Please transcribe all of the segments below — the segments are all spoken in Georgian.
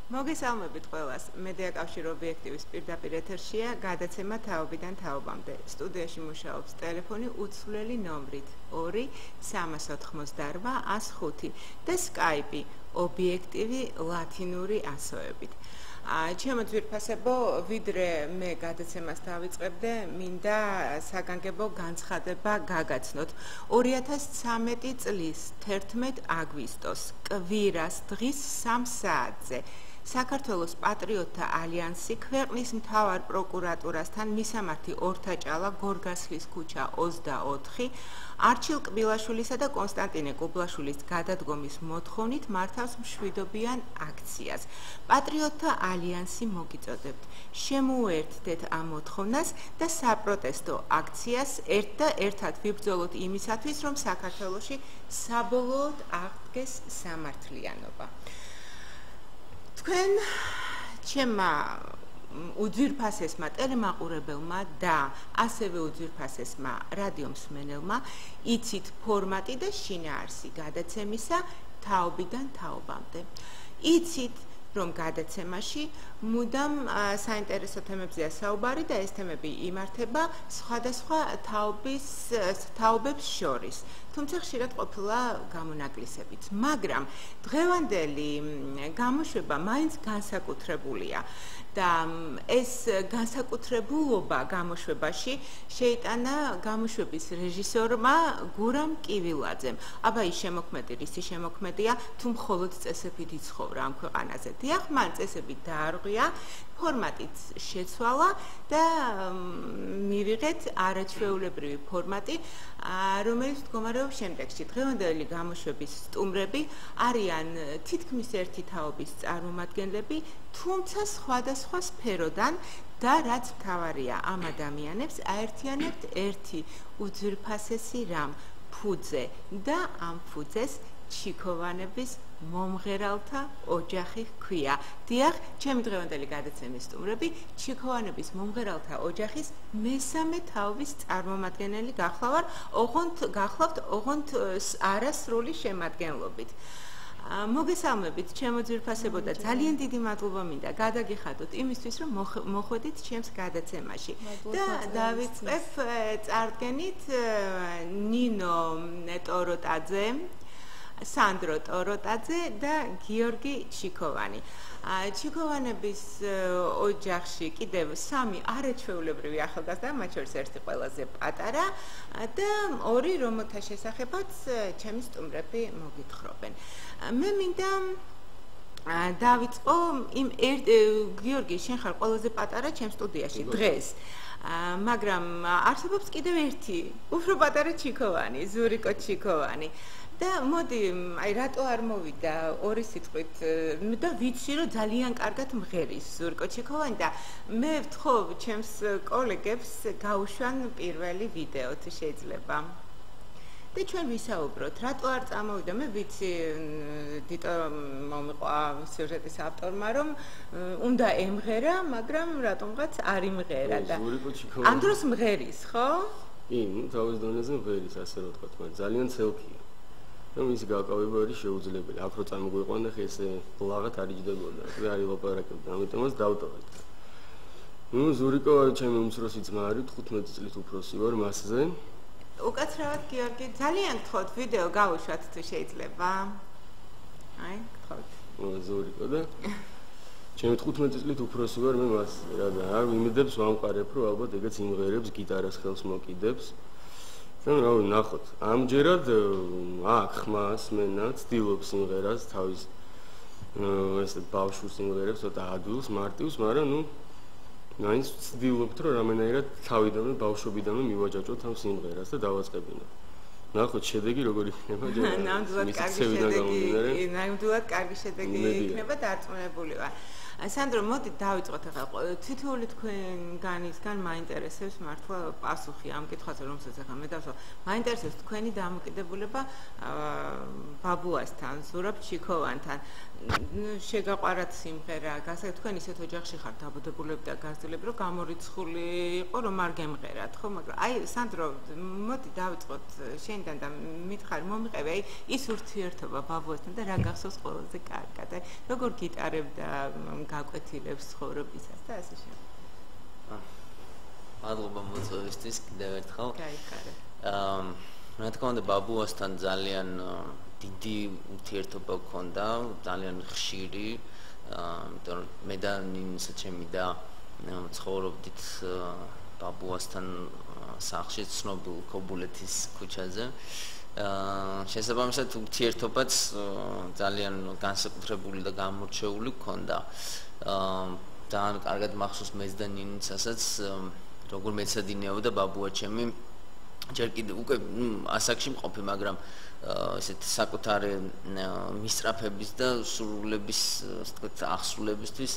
მოგესალმებით ყველას. მედიაკავშირ ობიექტივის პირდაპირ ეთერშია გადაცემა თაობიდან თაობამდე. სტუდიაში მუშაობს ტელეფონი უცვლელი ნომრით 2 388 105 და სკაიპი ობიექტივი ლათინური ასოებით. ჩემო ძვირფასებო, ვიდრე მე გადაცემას დავიწყებდე, მინდა საგანგებო განცხადება გაგაცნოთ. 2013 წლის 11 აგვისტოს კვირას დღის 3 საათზე საქართველოს პატრიოტთა ალიანსი ქვეყნის მთავარ პროკურატურასთან მისამართი ორთაჭალა გორგასლის ქუჩა 24 არჩილ კბილაშვილისა და კონსტანტინე კუბლაშვილის გადადგომის მოთხოვნით მართავს მშვიდობიან აქციას. პატრიოტთა ალიანსი მოგიწოდებთ, შემოუერთდეთ ამ მოთხოვნას და საპროტესტო აქციას ერთად ვიბრძოლოთ იმისათვის, რომ საქართველოში საბოლოოდ აღდგეს სამართლიანობა. თქვენ ჩემმა უძვირფასესმა ტელემაყურებელმა და ასევე უძვირფასესმა რადიო მსმენელმა იცით ფორმატი და შინაარსი გადაცემისა თაობიდან თაობამდე. იცით, რომ გადაცემაში მუდამ საინტერესო თემებზეა საუბარი და ეს თემები იმართება სხვადასხვა თაობებს შორის. თუმცა ხშირად ყოფილა გამონაკლისებით, მაგრამ დღევანდელი გამოშვება მაინც განსაკუთრებულია და ეს განსაკუთრებულობა გამოშვებაში შეიტანა გამოშვების რეჟისორმა გურამ კივილაძემ. აბა ის შემოქმედი, რისი შემოქმედია, თუ მხოლოდ წესებით იცხოვრა ამ ქვეყანაზე. დიახ, მან წესები დაარღვია, ფორმატიც შეცვალა და მივიღეთ არაჩვეულებრივი ფორმატი, რომელიც მდგომარეობს შემდეგში. დღევანდელი გამოშვების სტუმრები არიან თითქმის ერთი თაობის წარმომადგენლები, თუმცა სხვადასხვა სფეროდან და რაც მთავარია, ამ ადამიანებს აერთიანებთ ერთი უძვირფასესი რამ, ფუძე და ამ ფუძეს ჩიქოვანების მომღერალთა ოჯახი ჰქვია. დიახ, ჩემი დღევანდელი გადაცემის სტუმრები ჩიქოვანების მომღერალთა ოჯახის მესამე თაობის წარმომადგენელი გახლავთ ოღონდ არასრული შემადგენლობით. მოგესალმებით, ჩემო ძვირფასებო და ძალიან დიდი მადლობა მინდა გადაგიხადოთ იმისთვის, რომ მოხვედით ჩემს გადაცემაში. და დავიწყებ წარდგენით ნინო ტოროტაძე, სანდრო ტოროტაძე და გიორგი ჩიქოვანი. ჩიქოვანების ოჯახში კიდევ 3 არაჩვეულებრივი ახალგაზრდა, მათ შორის ერთი ყველაზე პატარა და 2 რომელთა შესახებაც ჩემი სტუმრები მოგითხრობენ. მე მინდა დავიწყო იმ გიორგი, შენ ხარ ყველაზე პატარა ჩემ სტუდიაში დღეს. მაგრამ არსებობს კიდევ ერთი, უფრო პატარა ჩიქოვანი, ზურიკო ჩიქოვანი. და მოდი, რატო არ მოვიდა 2 სიტყვით და ვიცი, რომ ძალიან კარგად მღერის ზურიკო ჩიქოვანი და მე ვთხოვ ჩემს კოლეგებს გაუშვან პირველი ვიდეო თუ შეიძლება. და ჩვენ ვისაუბროთ, რატო არ წამოვიდა, მე ვიცი, დიტო მომიყვა სიუჟეტის ავტორმა, რომ უნდა ემღერა, მაგრამ რატომღაც არ იმღერა და ამ დროს მღერის, ხო? კი, თავის დონეზე მღერის, ასე რომ ვთქვათ, მაგრამ ძალიან ცელქია. რომ ის გაკავება არის შეუძლებელი. აქ რო წამოგვიყვანა, ხე ესე ლაღად არ იჯდებოდა. და არ ილაპარაკებდა, ამიტომაც დავტოვეთ. ზურიკო ჩემი უმცროსი ძმა არის, 15 წლის უფროსი ვარ მასზე. უკაცრავად გიორგი, ძალიან გთხოვთ ვიდეო გავუშვათ თუ შეიძლება. აი, გთხოვთ. ზურიკო და ჩემი 15 წლის უფროსი ვარ მე მას რა და არ ვიმედებს ვამყარებ, რომ ალბათ ეგეც იმღერებს, გიტარას ხელს მოკიდებს. რა ვნახოთ. ამჯერად აქ ხმას მენა ცდილობს სიმღერას თავის ესე ბავშვ სიმღერებს ცოტა ადვილს მარტივს, მაგრამ მაინც ცდილობთ რომ რამენაირად თავიდანვე ბავშვობიდანვე მივაჯაჭოთ ამ სიმღერას და დავაწყებინოთ. ნახოთ შედეგი როგორ იქნება ჯერ. ნამდვილად კარგი შედეგი იქნება დარწმუნებული ვარ. სანდრო, მოდი დავიწყოთ ახლა. თითოეული თქვენგანისგან მაინტერესებს მართლა პასუხი ამ კითხვაზე, რომელსაც ახლა მე დავსვა. მაინტერესებს თქვენი დამოკიდებულება ბაბუასთან, ზურაბ ჩიქოვანთან. შეგაყვარათ სიმღერა, თქვენ ისეთ ოჯახში ხართ დაბუდებულები და გაზრდილები, რომ გამორიცხული იყო, რომ არ გემღერათ, ხო, მაგრამ აი სანდრო, მოდი დავიწყოთ შენიდან და მითხარი, მომიყევი, აი ის ურთიერთობა ბაბუასთან და რა გახსოვს ყველაზე კარგად, აი როგორ გიტარებდა, გაკვეთილებს ცხოვრებისას და ასე შემდეგ. მადლობა მოწვევისთვის კიდევ ერთხელ. გაიხარე. რა თქმა უნდა, ბაბუასთან ძალიან დიდი ურთიერთობა გქონდა, ძალიან ხშირი, იმიტომ რომ მე და ნინისა ჩემი და ცხოვრობდით ბაბუასთან სახლში ცნობილ ქობულეთის ქუჩაზე. შესაბამისად ურთიერთობაც ძალიან განსაკუთრებული და გამორჩეული გქონდა. ძალიან კარგად მახსოვს მეც და ნინიცასაც, როგორ მეცადინეობდა ბაბუა ჩემი ჯერ კიდე უკვე ასაკში მყოფი, მაგრამ ესეთ საკუთარი მისწრაფების და სრულების, ასე ვთქვათ, ახსრულებისთვის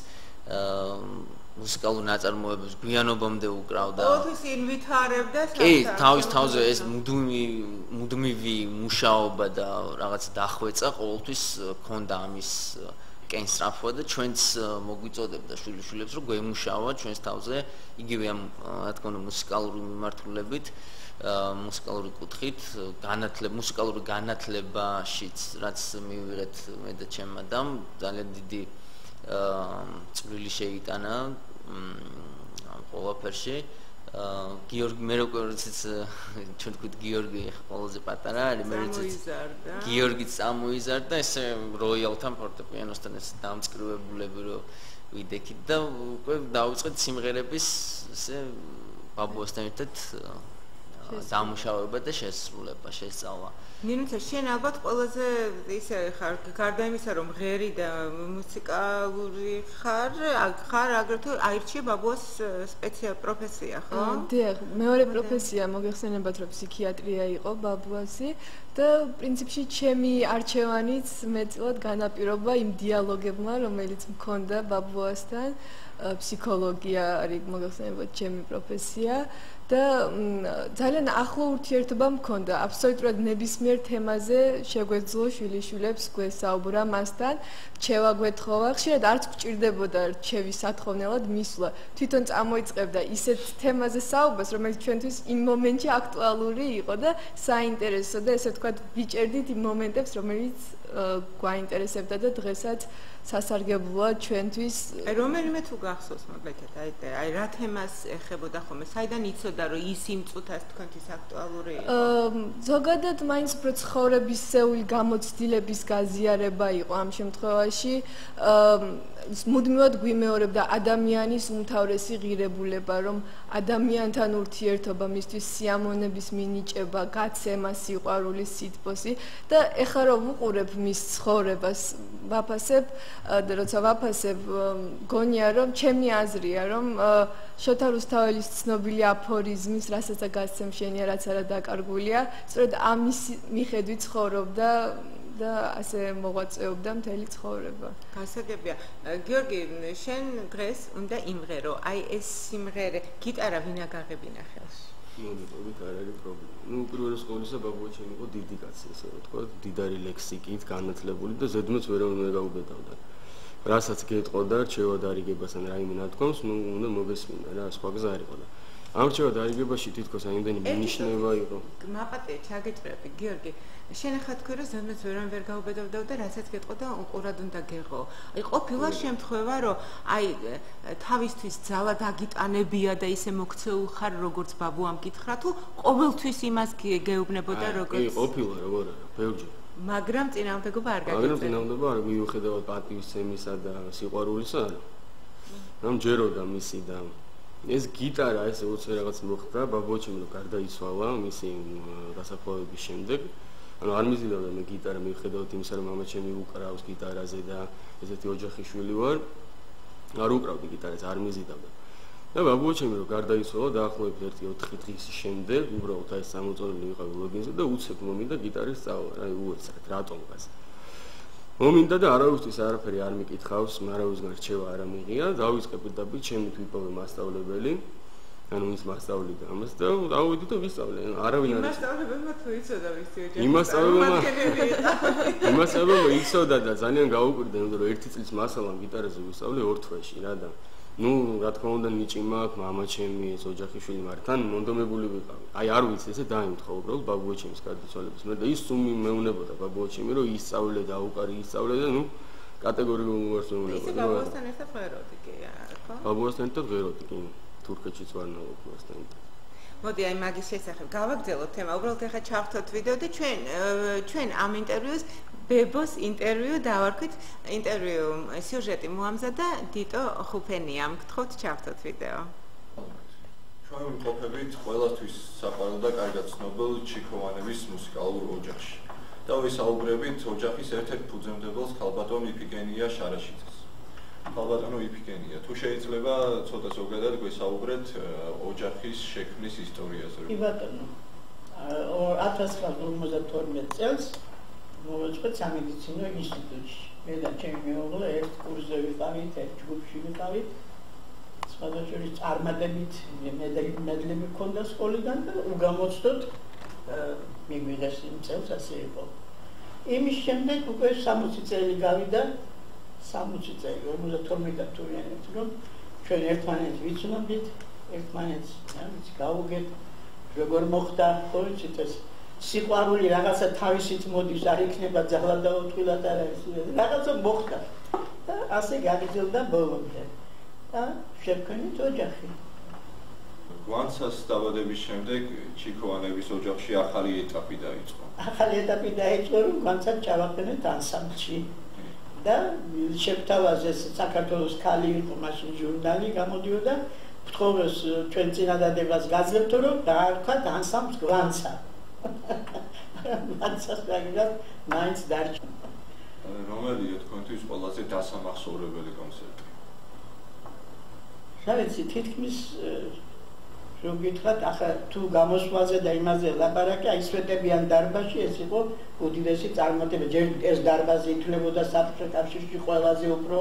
მუსიკალურ ნაწარმოებებს გვიანობამდე უკრავდა. ყოველთვის ინვითარებდა კი, თავის თავზე ეს მუდმივი მუშაობა და რაღაც დახვეწა ყოველთვის ჰქონდა ამის კენსრაფვა და ჩვენც მოგვიწოდებდა შვილიშვილებს, რომ გვემუშავა ჩვენს თავზე იგივე ამ რა თქმა უნდა მუსიკალური მიმართულებით, მუსიკალური კუთხით, მუსიკალური განათლებაშიც, რაც მივიღეთ მე და ჩემმა დამ, ძალიან დიდი წვლილი შეიტანა ყველაფერში. გიორგი მე როგორც ჩვენ თქვით გიორგი ყველაზე პატარა არის, მე გიორგიც წამოიზარდა ესე როიალთან ფორტეპიანოსთან ეს დამწკრივებულები რომ ვიდექით და უკვე დავიწყეთ სიმღერების ესე ბაბუასთან ერთად დამუშავება და შესრულება, შესწავლა. ნინუცა, შენ ალბათ ყველაზე ისე ხარ, გარდა იმისა, რომ ღერი და მუსიკალური ხარ აგრეთვე აირჩიე ბაბუას პროფესია, ხო? დიახ, მეორე პროფესია მოგეხსენებათ, რომ ფსიქიატრია იყო ბაბუასი და პრინციპში ჩემი არჩევანიც მეტწილად განაპირობა იმ დიალოგებმა, რომელიც მქონდა ბაბუასთან. ფსიქოლოგია არის მოგეხსენებათ ჩემი პროფესია და ძალიან ახლო ურთიერთობა მქონდა. აბსოლუტურად ნებისმიერ თემაზე შეგვეძლო შვილიშვილებს გვესაუბრა მასთან, რჩევა გვეთხოვა, ხშირად არც გვჭირდებოდა რჩევის სათხოვნელად მისვლა. თვითონ წამოიწყებდა ისეთ თემაზე საუბრას, რომელიც ჩვენთვის იმ მომენტში აქტუალური იყო და საინტერესო და ესე ვთქვათ, ვიჭერდით იმ მომენტებს, რომელიც გვაინტერესებდა და დღესაც სასარგებლოა ჩვენთვის. რომელიმე თუ გახსოვს მაგალითად, აი რა თემას ეხებოდა ხოლმე, საიდან იცოდა რომ ის იმ წუთას თქვენთვის აქტუალური იყო? ზოგადად მაინც უფრო ცხოვრებისეული გამოცდილების გაზიარება იყო ამ შემთხვევაში. მუდმივად გვიმეორებდა ადამიანის უმთავრესი ღირებულება, რომ ადამიანთან ურთიერთობა, მისთვის სიამოვნების მინიჭება, გაცემა, სიყვარულის სითბოსი და ეხლა რომ ვუყურებ მის ცხოვრებას, ვაფასებ და როცა ვაფასებ, გონია რომ ჩემი აზრია, რომ შოთა რუსთაველის ცნობილი აფორიზმის რასაც გასცემ შენია, რაც არა დაკარგულია, სწორედ ამის მიხედვით ცხოვრობდა და ასე მოღვაწეობდა მთელი ცხოვრება. გასაგებია. გიორგი, შენ დღეს უნდა იმღერო. აი ეს სიმღერე, გიტარა ვინ აგაღებინა ხელში? მონიტორით არ არის პრობლემა. პირველს ყოვლისა ბაბუა ჩემი იყო დიდი კაცი, ესე ვთქვა, დიდარი ლექსიკით, განათლებული და ზედმეც ვერავინ ვერ გაუბედავდა. რასაც გეტყოდა, რჩევა დარიგებასთან რაიმე ნათქვამს, უნდა მოგესმინა რა, სხვა გზა არ იყო და ამ რჩევა დარიგებაში თითქოს აიმდენი მინიშნება იყო. მაპატე, ჩაგეჭრები, გიორგი. შენ ახლა თქვი რომ ზედმეც ვერავინ ვერ გაუბედავდა და რასაც გეტყოდა, ყურად უნდა გეღო. აი ყოფილა შემთხვევა, რომ აი თავისთვის ძალა დაგიტანებია და ისე მოქცეულ ხარ, როგორც ბაბუამ გითხრა, თუ ყოველთვის იმას გეუბნებოდა როგორც კი, ყოფილა, როგორ არა, ბევრჯერ. მაგრამ წინააღმდეგობა არ გაგიწევდა. მაგრამ წინააღმდეგობა არ მიუხედავად პატივისცემისა და სიყვარულისა, რომ ჯეროდა მისი და ეს გიტარა ესე უცე რაღაც მოხდა, ბაბუა ჩემი რომ გარდაიცვალა მისი დასაფლავების შემდეგ. ანუ არ მიზიდავდა მე გიტარა მიუხედავად იმისა, რომ მამა ჩემი უკრავს გიტარაზე და ესეთი ოჯახის შვილი ვარ. არ უკრავდი გიტარას, არ მიზიდავდა. და ბაბუა ჩემი რომ გარდაიცვალა დაახლოებით 1-4 დღის შემდეგ, უბრალოდ აი სამოწოლილი ვიყავი ლოგინზე და უცებ მომინდა გიტარის სწავლა. აი უეცრად, რატომღაც. მომინდა და არავისთვის არაფერი არ მიკითხავს, არავისგან რჩევა არ ამიღია, დავიწყე პირდაპირ ჩემი თვითმფრინავი მასწავლებელი. ანუ ის მასწავლიდა ამას და დავიდი და ვისწავლე. არავინ არ მასწავლებელმა თუ იცოდა ვიცი ოჯახი. იმასწავლებელმა იცოდა და ძალიან გაუკვირდა, იმიტომ რომ 1 წლის მასალამ გიტარაზე ვისწავლე 2 თვეში რა და ნუ რა თქმა უნდა ნიჭი მაქვს, მამა ჩემი, ეს ოჯახიშვილი, მაგრამ თან მონდომებული ვიყავი. აი არ ვიცი, ესე დაიმთხა უბრალოდ ბაბუაჩემის გარდაცვალების მე და ის სუმი მეუნებოდა ბაბუაჩემი, რომ ისწავლე და უკარი ისწავლე და ნუ კატეგორიულ უარს მეუნებოდა. ისე ბაბუასთან ერთად ღეროდი კი ხო? ბაბუასთან ერთად ღეროდი კი. თურქეთშიც ვარ ნაყოფასთან. მოდი აი მაგის შესახებ გავაგრძელოთ თემა. უბრალოდ ახლა ჩავხტოთ ვიდეო და ჩვენ ამ ინტერვიუს ბებოს ინტერვიუ დავარქვით. ინტერვიუ სიუჟეტი მოამზადა დიტო ხუფენიამ. გთხოვთ ჩავხტოთ ვიდეო. ჩვენ ვიმყოფებით ყველასთვის საყვარელ და კარგად ცნობილ ჩიქოვანების მუსიკალურ ოჯახში. და ვისაუბრებით ოჯახის ერთ-ერთ ფუძემდებელს ქალბატონ იფიგენია შარაშიძეს. ქალბატონო იფიგენია, თუ შეიძლება ცოტა ზოგადად გვესაუბრეთ ოჯახის შექმნის ისტორიაზე. კი ბატონო. 1952 წელს მოვეწყოთ სამედიცინო ინსტიტუტში. მე და ჩემი მეუღლე ერთ კურსზე ვიყავით, ერთ ჯგუფში ვიყავით. სხვადასხვა წარმატებით მედლები ჰქონდა სკოლიდან და უგამოცდოთ მიგვიღეს იმ წელს ასე იყო. იმის შემდეგ უკვე 60 წელი გავიდა 60 წელი 52 თურიანით რომ ჩვენ ერთმანეთს ვიცნობთ, ერთმანეთს გავუგეთ, როგორ მოხდა, ხო იცით ეს სიყვარული რაღაცა თავისით მოდის, არ იქნება ძაღლა დაუთვილად არა ეს რაღაცა მოხდა და ასე გაგრძელდა ბოლომდე და შევქმნით ოჯახი. გვანცას დაბადების შემდეგ ჩიქოვანების ოჯახში ახალი ეტაპი დაიწყო. ახალი ეტაპი დაიწყო, რომ გვანცად ჩავაყენეთ ანსამბლში. და შეფთავაზეს საქართველოს ქალი იყო მაშინ ჟურნალი გამოდიოდა ვთხოვეს ჩვენ წინადადებას გაძლევთ რომ დაარქვათ ანსამბლს გვანცა ანსამბლს გაგიდათ მაინც დარჩა რომელია თქვენთვის ყველაზე დასამახსოვრებელი კონცერტი? შევეცი თითქმის რომ გითხრათ ახლა თუ გამოსვლაზე და იმაზე ლაპარაკი აი სვეტებიან დარბაზში ეს იყო უდიდესი წარმატება ჯერ ეს დარბაზი ითვლებოდა საბჭოთა კავშირში ყველაზე უფრო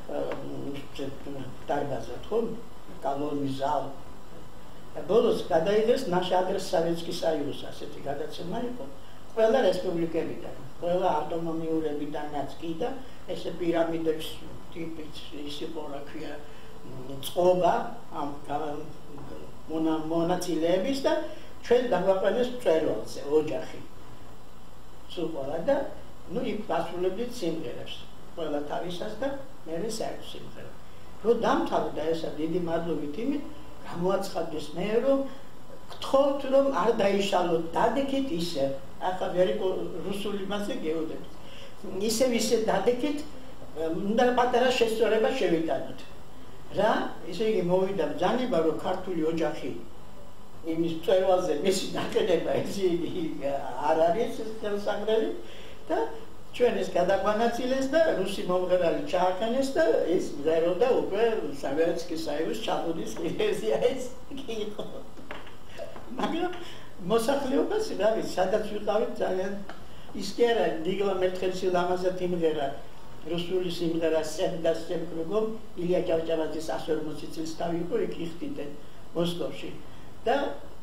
დარბაზად ხო კალონის ზალ ბოლოს გადაიღეს ნაშ ადრეს სავიეტსკი საიუზ ასეთი გადაცემა იყო ყველა რესპუბლიკებიდან ყველა ავტონომიურებიდანაც კი და ესე პირამიდების ტიპის ის იყო რა ქვია წყობა ამ მონაწილეების და ჩვენ დავაყენეს მწერლზე ოჯახი. სულ და ნუ იქ გასულებდით სიმღერებს. ყველა თავისას და მე საერთო სიმღერა. რომ დამთავრდა ესა დიდი მადლობით იმით, გამოაცხადეს მე რომ გთხოვთ რომ არ დაიშალოთ, დადექით ისე. ახლა ვერიკო რუსული მასე გეოდებით. ისე დადექით, უნდა პატარა შესწორება შევიტანოთ. რა ისე იგი მოვიდა ბრძანება რომ ქართული ოჯახი იმის მწერლზე მისი დაყენება ესე იგი არ არის ხელსაღრელი და ჩვენ ეს გადაგვანაწილეს და რუსი მომღერალი ჩააყენეს და ის მღეროდა უკვე სავიეტსკი საიუზ ჩაბუდის ხილეზია ეს კი იყო მაგრამ მოსახლეობას რა ვიცი სადაც ვიყავით ძალიან ის კი არა ნიგლა მერთხელში ლამაზად იმღერა რუსული სიმღერა სენდას შემკრგო ილია ჭავჭავაძის 140 წლის თავი იყო იქ იხდიდნენ მოსკოვში და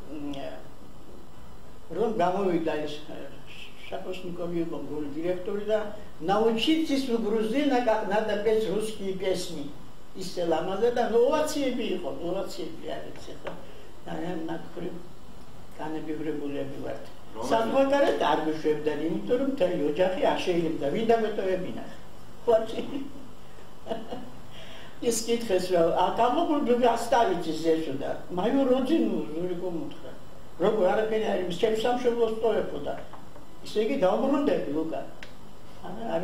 რომ გამოვიდა ეს შაპოსნიკოვი იყო გული დირექტორი და научитесь в грузина как надо петь русские песни ისე ლამაზად და ნოვაციები იყო ნოვაციები არის ახლა ძალიან ნაკრები განებივრებულები ვართ სამგვარად არ გვიშვებდნენ იმიტომ რომ მთელი ოჯახი არ შეიძლება ვინ დამეტოვებინა ეს კითხეს რომ გამოგული ასტარიძის ზეშოდა მაიო როძინუ ზურიკო მუთხრა როგორ არაფერი არ იმის ჩემს სამშობლოს ტოვებოდა ისე იგი დაუბრუნდები ლუკა არ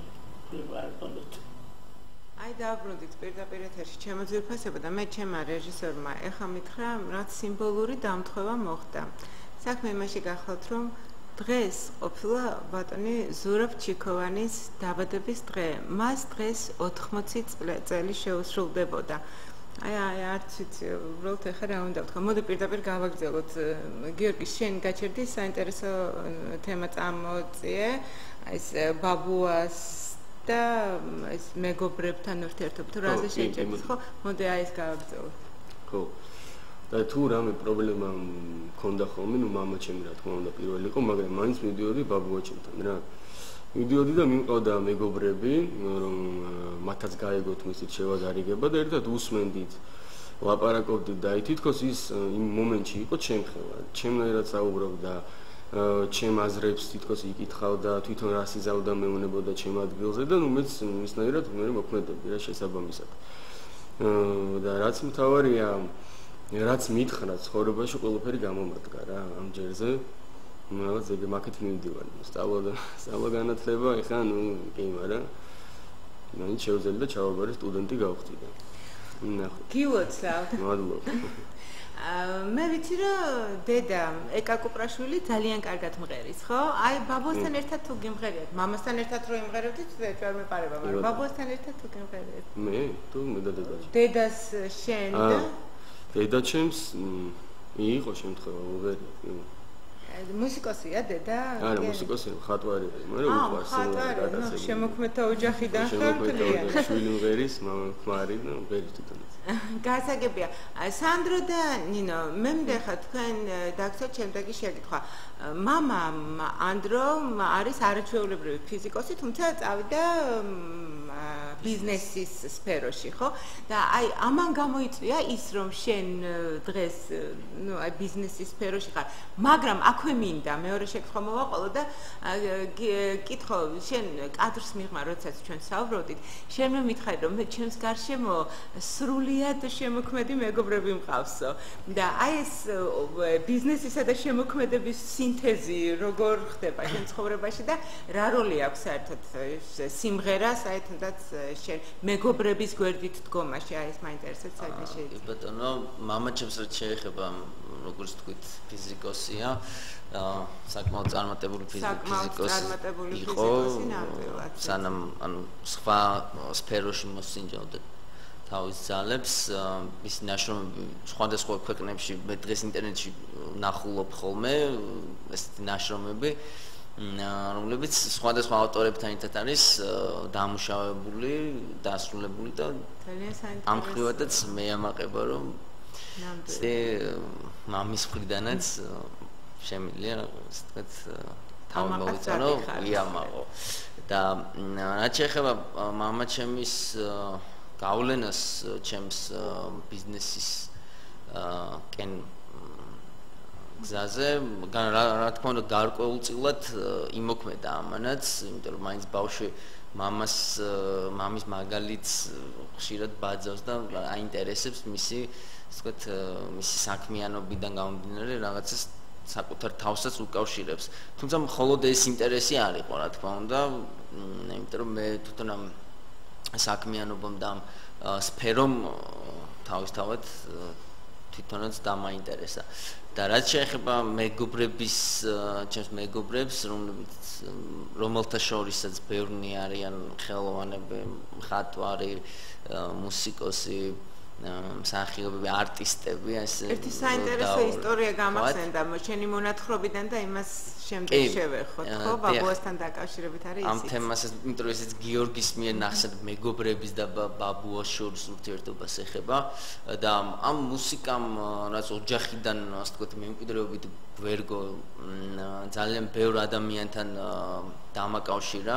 აი დაუბრუნდით პირდაპირ ეთერში ჩემო ძვირფასება და მე ჩემმა რეჟისორმა ეხა მითხრა რაც სიმბოლური დამთხევა მოხდა საქმე იმაში გახლავთ რომ დღეს ყოფილა ბატონი ზურაბ ჩიქოვანის დაბადების დღე. მას დღეს 80 წელი შეუსრულდებოდა. აი არც ვიცი, უბრალოდ ეხლა რა უნდა ვთქვა. მოდი პირდაპირ გავაგრძელოთ. გიორგი, შენ გაჩერდი საინტერესო თემა წამოწიე. ეს ბაბუას და ეს მეგობრებთან ურთიერთობა. თუ რაზე შეჭერთ ხო? მოდი აი ეს გავაგრძელოთ. ხო. და თუ რამე პრობლემა მქონდა ხოლმე, ნუ მამაჩემი რა თქმა უნდა პირველი იყო, მაგრამ მაინც მიდიოდი ბაბუაჩემთან რა. მიდიოდი და მიმყავდა მეგობრები, რომ მათაც გაეგოთ მისით შევადარიგება და ერთად უსმენდით, ლაპარაკობდით და თითქოს ის იმ მომენტში იყო ჩემხელა. ჩემნაირად საუბრობდა, ჩემ აზრებს თითქოს იკითხავდა, თვითონ რას იზავდა მეუნებოდა ჩემ ადგილზე და ნუ მეც მისნაირად მე მოქმედებდი რა შესაბამისად. და რაც მთავარია, რაც მითხრა ცხოვრებაში ყველაფერი გამომადგა რა ამ ჯერზე. რაღაც ეგ მაკეთ მივდივარ. სწავლა განათლება, ეხლა ნუ კი, მაგრამ მაინც შევძლია და ჩავაბარე სტუდენტი გავხდი და ნახე. გილოცავ. მადლობა. მე ვიცი რომ დედა ეკა კუპრაშვილი ძალიან კარგად მღერის, ხო? აი ბაბუასთან ერთად თუ გიმღერიოთ, მამასთან ერთად რო იმღერებდით, ვერ მეპარება, მაგრამ ბაბუასთან ერთად თუ გიმღერიოთ. მე თუ მე და დედაჩემ. დედას შენ და დედაჩემს იყო შემთხვევა უღერი. მუსიკოსია დედა? არა, მუსიკოსია, ხატვარია, მაგრამ უყვარს ხატვარი, შემოქმედა ოჯახიდან ხარ კლიან. შვილი მღერის, მამა ქმარი და მღერის თვითონაც. გასაგებია. სანდრო და ნინო, მე მგეხა თქვენ დაგცეთ შემდეგი შეკითხვა. მამა ანდრო არის არაჩვეულებრივი ფიზიკოსი, თუმცა წავიდა ბიზნესის სფეროში, ხო? და აი ამან გამოიწვია ის, რომ შენ დღეს, ნუ აი ბიზნესის სფეროში ხარ, მაგრამ აქვე მინდა მეორე შეკითხვა მოვაყოლო და კითხო, შენ კადრს მიღმა, როდესაც ჩვენ საუბრობდით, შენ მე მითხარი, რომ მე ჩემს გარშემო სრულიად შემოქმედი მეგობრები მყავსო და აი ეს ბიზნესისა და შემოქმედების სინთეზი როგორ ხდება შენ ცხოვრებაში და რა როლი აქვს საერთოდ სიმღერას, აი თუნდაც შენ მეგობრების გვერდით დგომაში, აი ეს მაინტერესებს საერთოდ შეიძლება. ბატონო, მამაჩემს რაც შეეხება, როგორც თქვით, ფიზიკოსია, საკმაოდ წარმატებული ფიზიკოსი იყო, სანამ ანუ სხვა სფეროში მოსინჯავდა თავის ძალებს, ის ნაშრომები სხვადასხვა ქვეყნებში მე დღეს ინტერნეტში ნახულობ ხოლმე ესეთი ნაშრომები, რომლებიც სხვადასხვა ავტორებთან ერთად არის დამუშავებული, დასრულებული და ამ ხრივადაც მე ამაყება, რომ მამის მხრიდანაც შემიძლია ასე ვთქვათ თავი მოვიწონო, იამაყო და რაც შეეხება მამაჩემის გავლენას ჩემს ბიზნესის კენ გზაზე, რა თქმა უნდა გარკვეულწილად იმოქმედა ამანაც, იმიტომ რომ მაინც ბავშვი მამის მაგალითს ხშირად ბაძავს და აინტერესებს მისი, ასე ვთქვათ, მისი საქმიანობიდან გამომდინარე რაღაცას საკუთარ თავსაც უკავშირებს. თუმცა მხოლოდ ეს ინტერესი არ იყო, რა თქმა უნდა, იმიტომ რომ მე თვითონ ამ საქმიანობამ და ამ სფერომ თავისთავად თვითონაც დამაინტერესა. და რაც შეეხება მეგობრების, ჩემს მეგობრებს, რომელთა შორისაც ბევრნი არიან ხელოვანები, მხატვარი, მუსიკოსი, მსახიობები, არტისტები, ასე. ერთი საინტერესო ისტორია გამახსენდა შენი მონათხრობიდან და იმას შემდეგ შევეხოთ, ხო? ბაბუასთან დაკავშირებით არის ამ თემას, იმიტომ რომ ესეც გიორგის მიერ ნახსენებ მეგობრების და ბაბუას შორის ურთიერთობას ეხება და ამ მუსიკამ, რაც ოჯახიდან, ასე ვთქვათ, მემკვიდრეობით გვერგო ძალიან ბევრ ადამიანთან დამაკავშირა,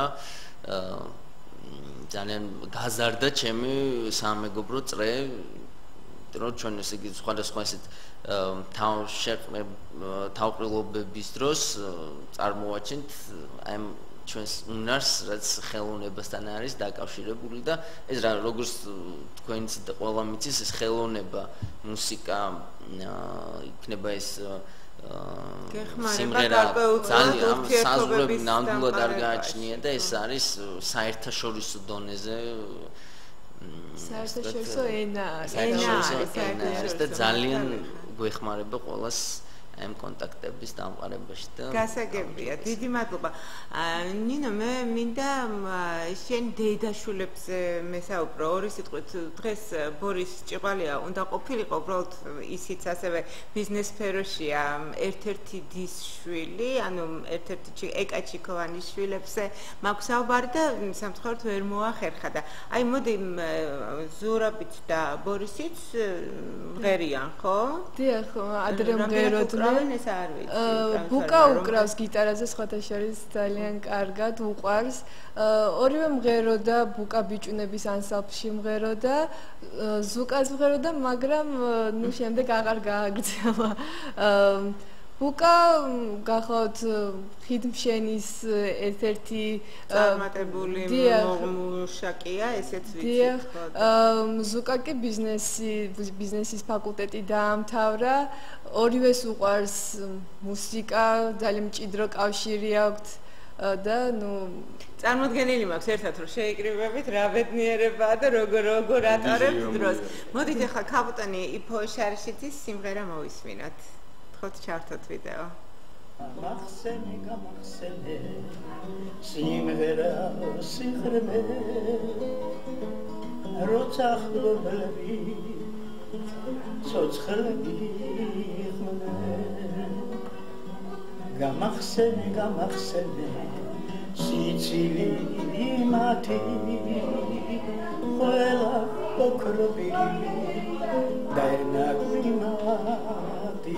ძალიან გაზარდა ჩემი სამეგობრო წრე, რომ ჩვენ ესე იგი სხვადასხვა ესეთ თავყრილობების დროს წარმოვაჩენთ აი ჩვენს უნარს, რაც ხელოვნებასთან არის დაკავშირებული და ეს როგორც თქვენც ყველა მიცის, ეს ხელოვნება, მუსიკა, იქნება ეს სიმღერა ძალიან საზღვრები ნამდვილად არ გააჩნია და ეს არის საერთაშორისო დონეზე საერთაშორისო ენა არის და ძალიან გვეხმარება ყველას ამ კონტაქტების დამყარებაში და გასაგებია, დიდი მადლობა. ნინო, მე მინდა შენ დედაშვილებზე მესაუბრო, ორი სიტყვით დღეს ბორის ჭიყვალია უნდა ყოფილიყო, უბრალოდ ისიც ასევე ბიზნეს სფეროშია ერთ-ერთი დის შვილი, ანუ ერთ-ერთი ეკა ჩიქოვანის შვილებზე მაქვს საუბარი და სამწუხაროდ ვერ მოახერხა და აი მოდი ზურაბიც და ბორისიც მღერიან, ხო? დიახ, ადრე მღეროდნენ. ეს არ ვიცი. ბუკა უკრავს გიტარაზე, სხვათა შორის ძალიან კარგად უყვარს. ორივე მღეროდა, ბუკა ბიჭუნების ანსამბლში მღეროდა, ზუკას მღეროდა, მაგრამ ნუ შემდეგ აღარ გააგრძელა. ბუკა გახოთ ხიდმშენის ერთ-ერთი წარმატებული მუშაკია, ესეც ვიცი. ზუკა კი ბიზნესის ფაკულტეტი დაამთავრა. ორივეს უყვარს მუსიკა, ძალიან მჭიდრო კავშირი აქვთ და ნუ წარმოდგენილი მაქვს ერთად რომ შეიკრიბებით რა ბედნიერებაა და როგორ ატარებთ დროს. მოდით ახლა ქაბუტონი იფო შარიშიძის სიმღერა მოვისმინოთ. ხოთ ჩართოთ ვიდეო. მახსენე გამახსენე სიმღერა სიღრმე როცა ახლობლები ცოცხლები ხმნე გამახსენე სიცილი მათი ყველა ოქრობი და ნაგვიმათი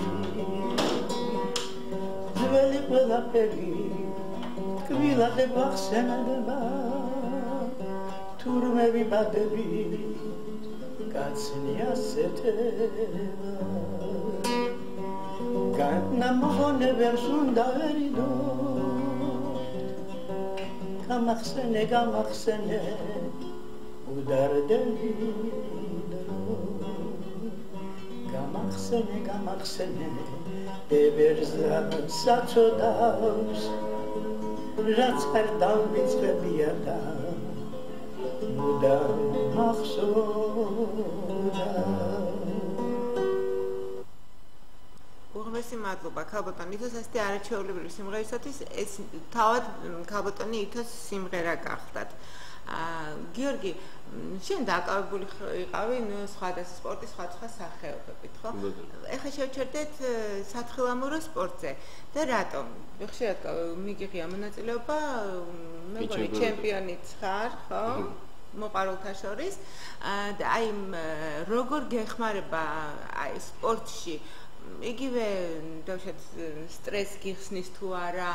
ძველი ყველაფერი კბილად ვახსენდება თურმები ბადები კაცნი ასეთება განამღონე ვერს უნდა ვერიდო გამახსენე უდარდელი გამახსენე ებერზა საწოდავს რაც არ დავიწყებია და მუდამ მახსოვდა უღმესი მადლობა ქალბატონ ითოს ასეთი არაჩვეულებრივი სიმღერისათვის ეს თავად ქალბატონი ითოს სიმღერა გახდათ. გიორგი, შენ დაკავებული იყავი სხვადასხვა სპორტის სხვადასხვა სახეობებით, ხო? ეხლა შევჩერდეთ სათხილამურო სპორტზე და რატომ? ხშირად მიგიღია მონაწილეობა, მეგონი ჩემპიონიც ხარ, ხო? მოყარულთა შორის და აი როგორ გეხმარება აი სპორტში იგივე დავშეთ სტრეს გიხსნის თუ არა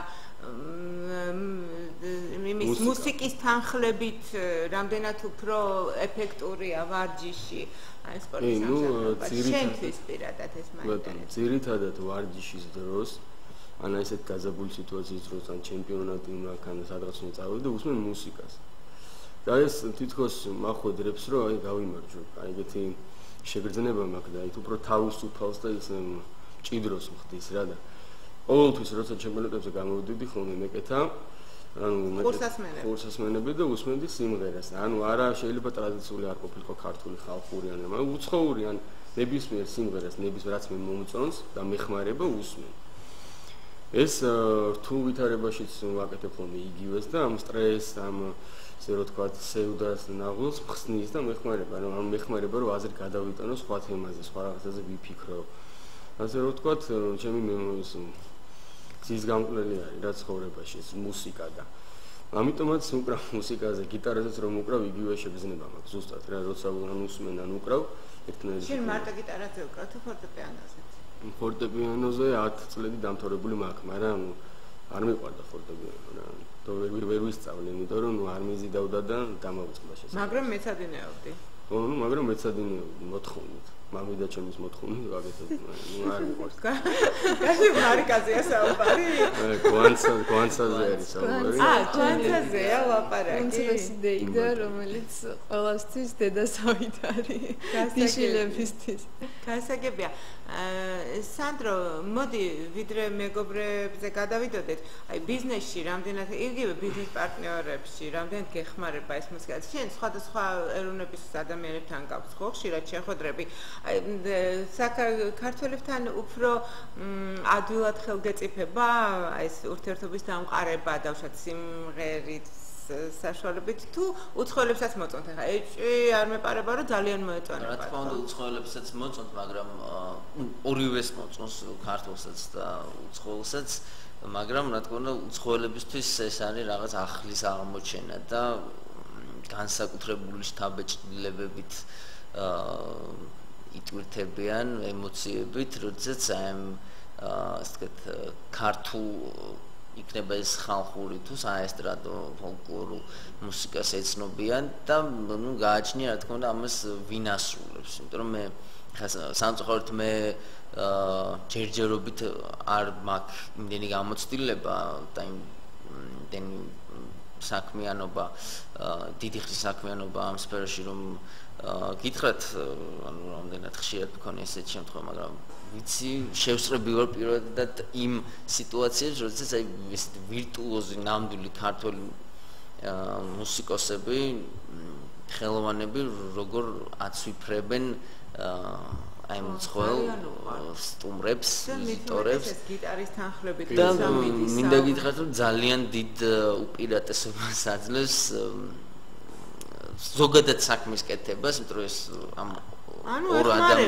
იმის მუსიკის თანხლებით რამდენად უფრო ეფექტურია ვარჯიში აი სპორტის სამსახურში შენთვის პირადად ეს მაინტერესებს ძირითადად ვარჯიშის დროს ან ესეთ გაზაბული სიტუაციის დროს ან ჩემპიონატი მაგან სადღაც უნდა წავიდე და უსმენ მუსიკას და ეს თითქოს მახვედრებს რომ აი გავიმარჯვო აი ეგეთი შეგრძნება მაქვს და აი უფრო თავისუფალს და ის ჭიდროს მხდის რა და ყოველთვის როცა ჩემპიონატებზე გამოვიდოდი ხოლმე მეკეთა ანუ ხურსასმენები და უსმენდი სიმღერას ანუ არა შეიძლება ტრადიციული არ ყოფილიყო ქართული ხალხური ან უცხოური ან ნებისმიერ სიმღერას ნებისმიერ რაც მე მომწონს და მეხმარება უსმენ ეს თუ ვითარებაშიც ვაკეთებ ხოლმე იგივეს და ამ სტრესს ამ ისე რომ თქვა სევდას ნაღულს ხსნის და მეხმარება რომ მეხმარება რომ აზრი გადავიტანო სხვა თემაზე სხვა რაღაცაზე ვიფიქრო ასე რომ თქვა ჩემი ძის გამკვლელი არის რა ცხოვრებაში ეს მუსიკა და ამიტომაც უკრავ მუსიკაზე გიტარაზეც რომ უკრავ იგივე შეგრძნება მაქვს ზუსტად რა როცა უსმენ ან უკრავ ერთნაირად შენ მარტო გიტარაზე უკრავ თუ ფორტეპიანოზე ფორტეპიანოზე 10 წლები დამთავრებული მაქვს მაგრამ არ მეყვარდა ფორტეპიანო რა და ვერ ვისწავლე იმიტომ რომ არ მიზიდავდა და დამავიწყდა შესაძლოა მაგრამ მეცადინეობდი ხო ნუ მაგრამ მეცადინეობდი მოთხოვნით მამიდა ჩემის მოთხოვნით ვაკეთებდი მაგრამ არ მიყვარს კაცი მარკაზია საუბარი გვანცაზე არის საუბარი გვანცაზეა ლაპარაკი უმცროსი დეიდა რომელიც ყველასთვის დედასავით არის დიშილებისთვის გასაგებია სანდრო მოდი ვიდრე მეგობრებზე გადავიდოდეთ აი ბიზნესში რამდენად იგივე ბიზნეს პარტნიორებში რამდენად გეხმარება ეს მუსიკა შენ სხვადასხვა ეროვნების ადამიანებთან გაქვს ხო ხშირად შეხვედრები საქართველოსთან უფრო ადვილად ხელგეწიფება ეს ურთიერთობის დამყარება დავშათ სიმღერით საშუალებით თუ უცხოელებსაც მოწონთ ახლა ეჭვი არ მეპარება რომ ძალიან მოეწონება რა თქმა უნდა უცხოელებსაც მოწონთ მაგრამ ორივეს მოწონს ქართულსაც და უცხოელსაც მაგრამ რა თქმა უნდა უცხოელებისთვის ეს არის რაღაც ახლის აღმოჩენა და განსაკუთრებული შთაბეჭდილებებით იტვირთებიან ემოციებით როდესაც აი ასე ვთქვათ ქართულ იქნება ეს ხალხური თუ საესტრადო ფოლკლორულ მუსიკას ეცნობიან და ნუ გააჩნია რა თქმა უნდა ამას ვინ ასრულებს იმიტომ რომ მე სამწუხაროდ მე ჯერჯერობით არ მაქვს იმდენი გამოცდილება და იმდენი საქმიანობა დიდი ხნის საქმიანობა ამ სფეროში რომ გითხრათ ანუ რამდენად ხშირად მქონია ესეთი შემთხვევა მაგრამ ვიცი შევსწრები ვარ პირადად იმ სიტუაციებში როდესაც აი ეს ვირტუოზი ნამდვილი ქართველი მუსიკოსები ხელოვანები როგორ აცვიფრებენ აი მწველ სტუმრებს ვიზიტორებს ეს გიტარის თანხლებით და მინდა გითხრათ რომ ძალიან დიდ უპირატესობას აძლევს ზოგადად საქმის კეთებას, იმიტომ რომ ეს ამ ორ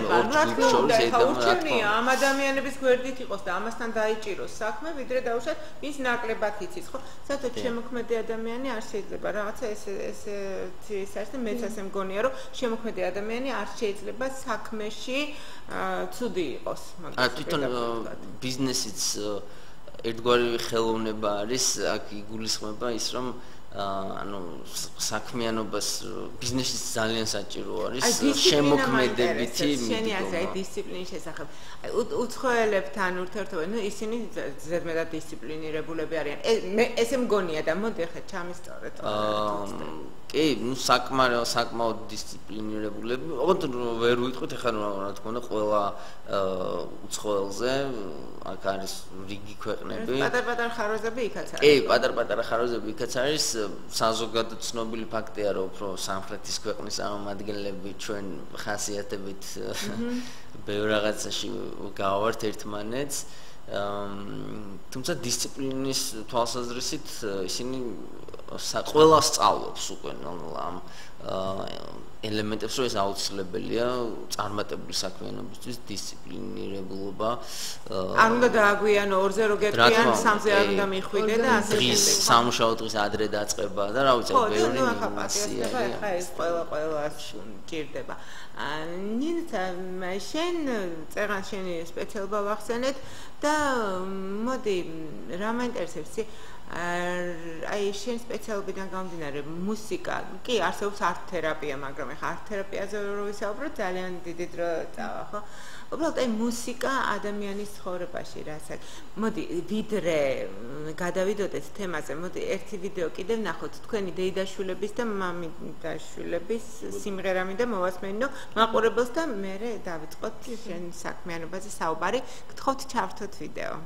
ადამიანს ამ ადამიანების გვერდით იყოს და ამასთან დაიჭიროს საქმე, ვიდრე დაუშვათ ვის ნაკლებად იცის, ხო? საერთოდ შემოქმედი ადამიანი არ შეიძლება რაღაცა ესეთი საერთოდ მეც ასე მგონია, რომ შემოქმედი ადამიანი არ შეიძლება საქმეში ცუდი იყოს, მაგას. თვითონ ბიზნესიც ერთგვარი ხელოვნება არის, აქ იგულისხმება ის, რომ ანუ საქმიანობას ბიზნესის ძალიან საჭირო არის შემოქმედებითი მიღება. აი დისციპლინის შესახებ. აი უცხოელებთან ურთიერთობა, ნუ ისინი ზედმეტად დისციპლინირებულები არიან. ესე მგონია და მოდი ახლა ჩამისწორეთ. კი, ნუ საკმაოდ დისციპლინირებულები. ოღონდ ვერ ვიტყვით ახლა რა თქმა უნდა ყველა უცხოელზე აქ არის რიგი ქვეყნები. პატარ-პატარ ხაროზები იქაც არის. კი, პატარ-პატარა ხაროზები იქაც არის. საზოგადო ცნობილი ფაქტია, რომ უფრო სამხრეთის ქვეყნის წარმომადგენლები ჩვენ ხასიათებით ბევრ რაღაცაში გავართ ერთმანეთს. თუმცა დისციპლინის თვალსაზრისით ისინი ყველა სწავლობს უკვე ამ ელემენტებს, რომ ეს აუცილებელია წარმატებული საქმიანობისთვის დისციპლინირებულობა. არ უნდა დააგვიანო 2-ზე რო გეტყვიან, 3-ზე არ უნდა მიხვიდე და ასე დღის სამუშაო დღის ადრე დაწყება და რა ვიცი, ბევრი ნიუანსია. ხა ეს ყველას ჭირდება. ნინცა შენ წერან შენი სპეციალობა ვახსენეთ და მოდი რა მაინტერესებს აი შენ სპეციალობიდან გამომდინარე მუსიკა კი არსებობს არტ თერაპია მაგრამ ეხა არტ თერაპიაზე რო ვისაუბროთ ძალიან დიდი დრო წავა ხო უბრალოდ აი მუსიკა ადამიანის ცხოვრებაში რაც არის მოდი ვიდრე გადავიდოდეთ თემაზე მოდი ერთი ვიდეო კიდევ ნახოთ თქვენი დეიდაშვილების და მამიდაშვილების სიმღერა მინდა მოვასმენინო მაყურებელს და მე დავიწყოთ შენ საქმიანობაზე საუბარი გთხოვთ ჩავრთოთ ვიდეო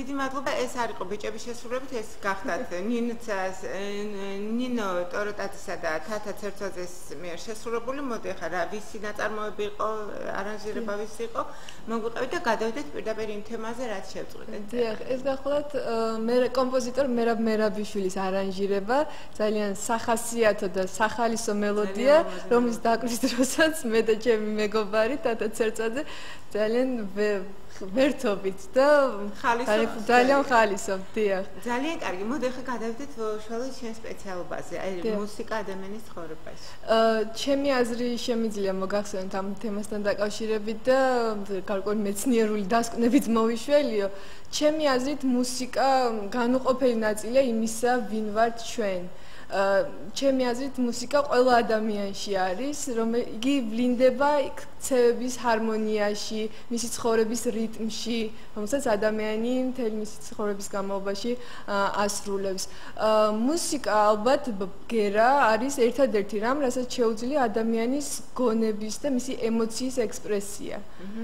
დიდი მადლობა. ეს არ იყო ბიჭების შესრულებით, ეს გახდათ ნინო ტოროტაძისა და თათა ცერცაძეს მიერ შესრულებული. მოდი ახლა რა ვისი ნაწარმოები იყო, არანჟირება ვისი იყო, მოგვიყევით და გადავიდეთ პირდაპირ იმ თემაზე, რაც შევწყვეტეთ. დიახ, ეს გახლავთ მე კომპოზიტორ მერაბ მერაბიშვილის არანჟირება, ძალიან სახასიათო და სახალისო მელოდია, რომლის დაკვრის დროსაც მე და ჩემი მეგობარი თათა ცერცაძე ძალიან ვერთობით და ძალიან ხალისო, დიახ. ძალიან კარგი. მოდი ახლა გადავიდეთ უშუალოდ შენ სპეციალობაზე, აი მუსიკა ადამიანის ცხოვრებაში. ჩემი აზრი შემიძლია მოგახსენოთ ამ თემასთან დაკავშირებით და გარკვეული მეცნიერული დასკვნებით მოვიშველიო. ჩემი აზრით მუსიკა განუყოფელი ნაწილია იმისა, ვინ ვართ ჩვენ. ჩემი აზრით მუსიკა ყველა ადამიანში არის, იგი ვლინდება ქცევების ჰარმონიაში, მისი ცხოვრების რიტმში, რომელსაც ადამიანი მთელი მისი ცხოვრების განმავლობაში ასრულებს. მუსიკა ალბათ ბგერა არის ერთადერთი რამ, რასაც შეუძლია ადამიანის გონების და მისი ემოციის ექსპრესია.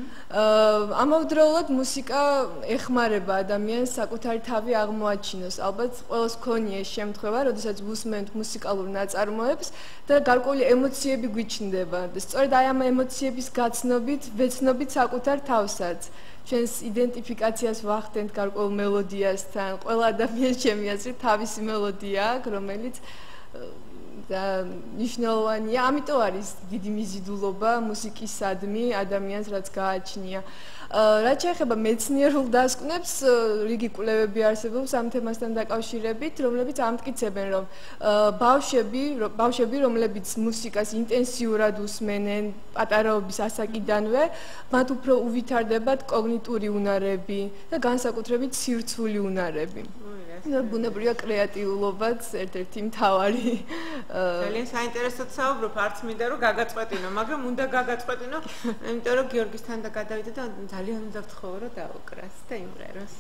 ამავდროულად მუსიკა ეხმარება ადამიანს საკუთარი თავი აღმოაჩინოს. ალბათ ყველას ჰქონია ეს შემთხვევა, როდესაც ვუსმენთ მუსიკალურ ნაწარმოებს და გარკვეული ემოციები გვიჩნდება და სწორედ აი ამ ემოციების გაცნობით ვეცნობით საკუთარ თავსაც. ჩვენს იდენტიფიკაციას ვახდენთ გარკვეულ მელოდიასთან. ყველა ადამიანს ჩემი აზრით თავისი მელოდია აქვს, რომელიც და ნიშნულოვანია. ამიტომ არის დიდი მიზიდულობა მუსიკისადმი ადამიანს, რაც გააჩნია. რაც შეეხება მეცნიერულ დასკვნებს, რიგი კვლევები არსებობს ამ თემასთან დაკავშირებით, რომლებიც ამტკიცებენ, რომ ბავშვები, რომლებიც მუსიკას ინტენსიურად უსმენენ პატარაობის ასაკიდანვე, მათ უფრო უვითარდებათ კოგნიტური უნარები და განსაკუთრებით სირცვული უნარები. ბუნებრივია კრეატიულობაც ერთ-ერთი მთავარი. ძალიან საინტერესოდ საუბრობ, არც მინდა რომ გაგაწყვეტინო, მაგრამ უნდა გაგაწყვეტინო, იმიტომ რომ გიორგისთან და გადავიდე და ძალიან უნდა ვთხოვო რომ დაუკრას და იმღეროს.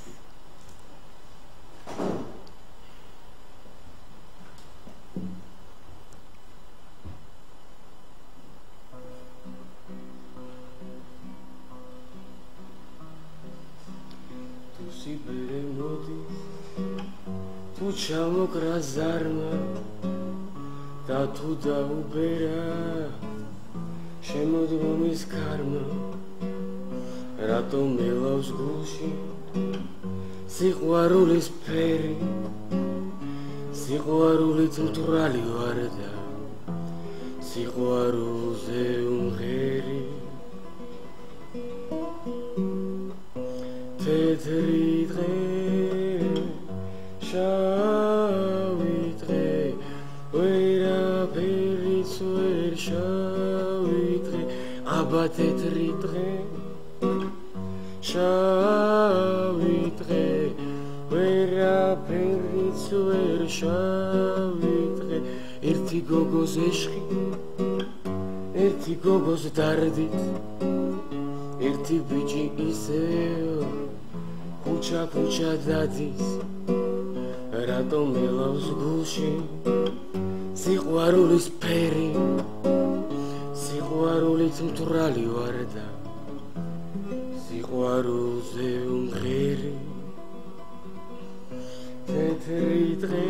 თუ სიბერე მოდის თუ ჩამოკრა ზარმა და თუ დაუბერა შემოდგომის ქარმა რატომ მელავს გულში სიყვარულის ფერი სიყვარულით მთვრალი ვარ და სიყვარულზე უმღერი თეთრი დღე შავი დღე ვერაფერიც ვერ შავი დღე აბა თეთრი დღე შავი დღე ვერაფერიც ვერ შავი დღე ერთი გოგოს ეშხი ერთი გოგოს დარდით ერთი ბიჭი ისევ ქუჩა დადის რატომ მელავს გულში სიყვარულის ფერი სიყვარულით მთვრალი ვარ და სიყვარულზე უმღერი თეთრი დღე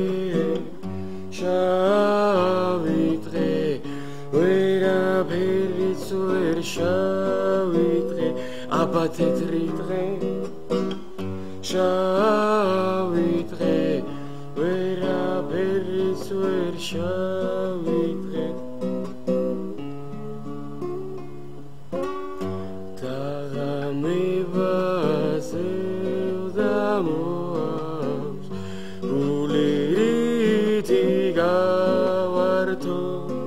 შავი დღე ვერაფერიც ვერ შავი დღე აბა თეთრი დღე შავი დღე ვერაფერიც ვერ შავი დღე დაღამებაზე უდამოავს გულერითი გავართო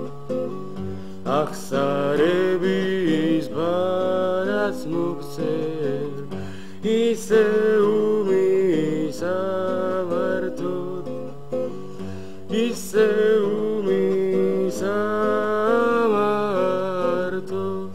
ახსარების ბარას მოგცერ ისე უმისავართოდ ისე უმისავართოდ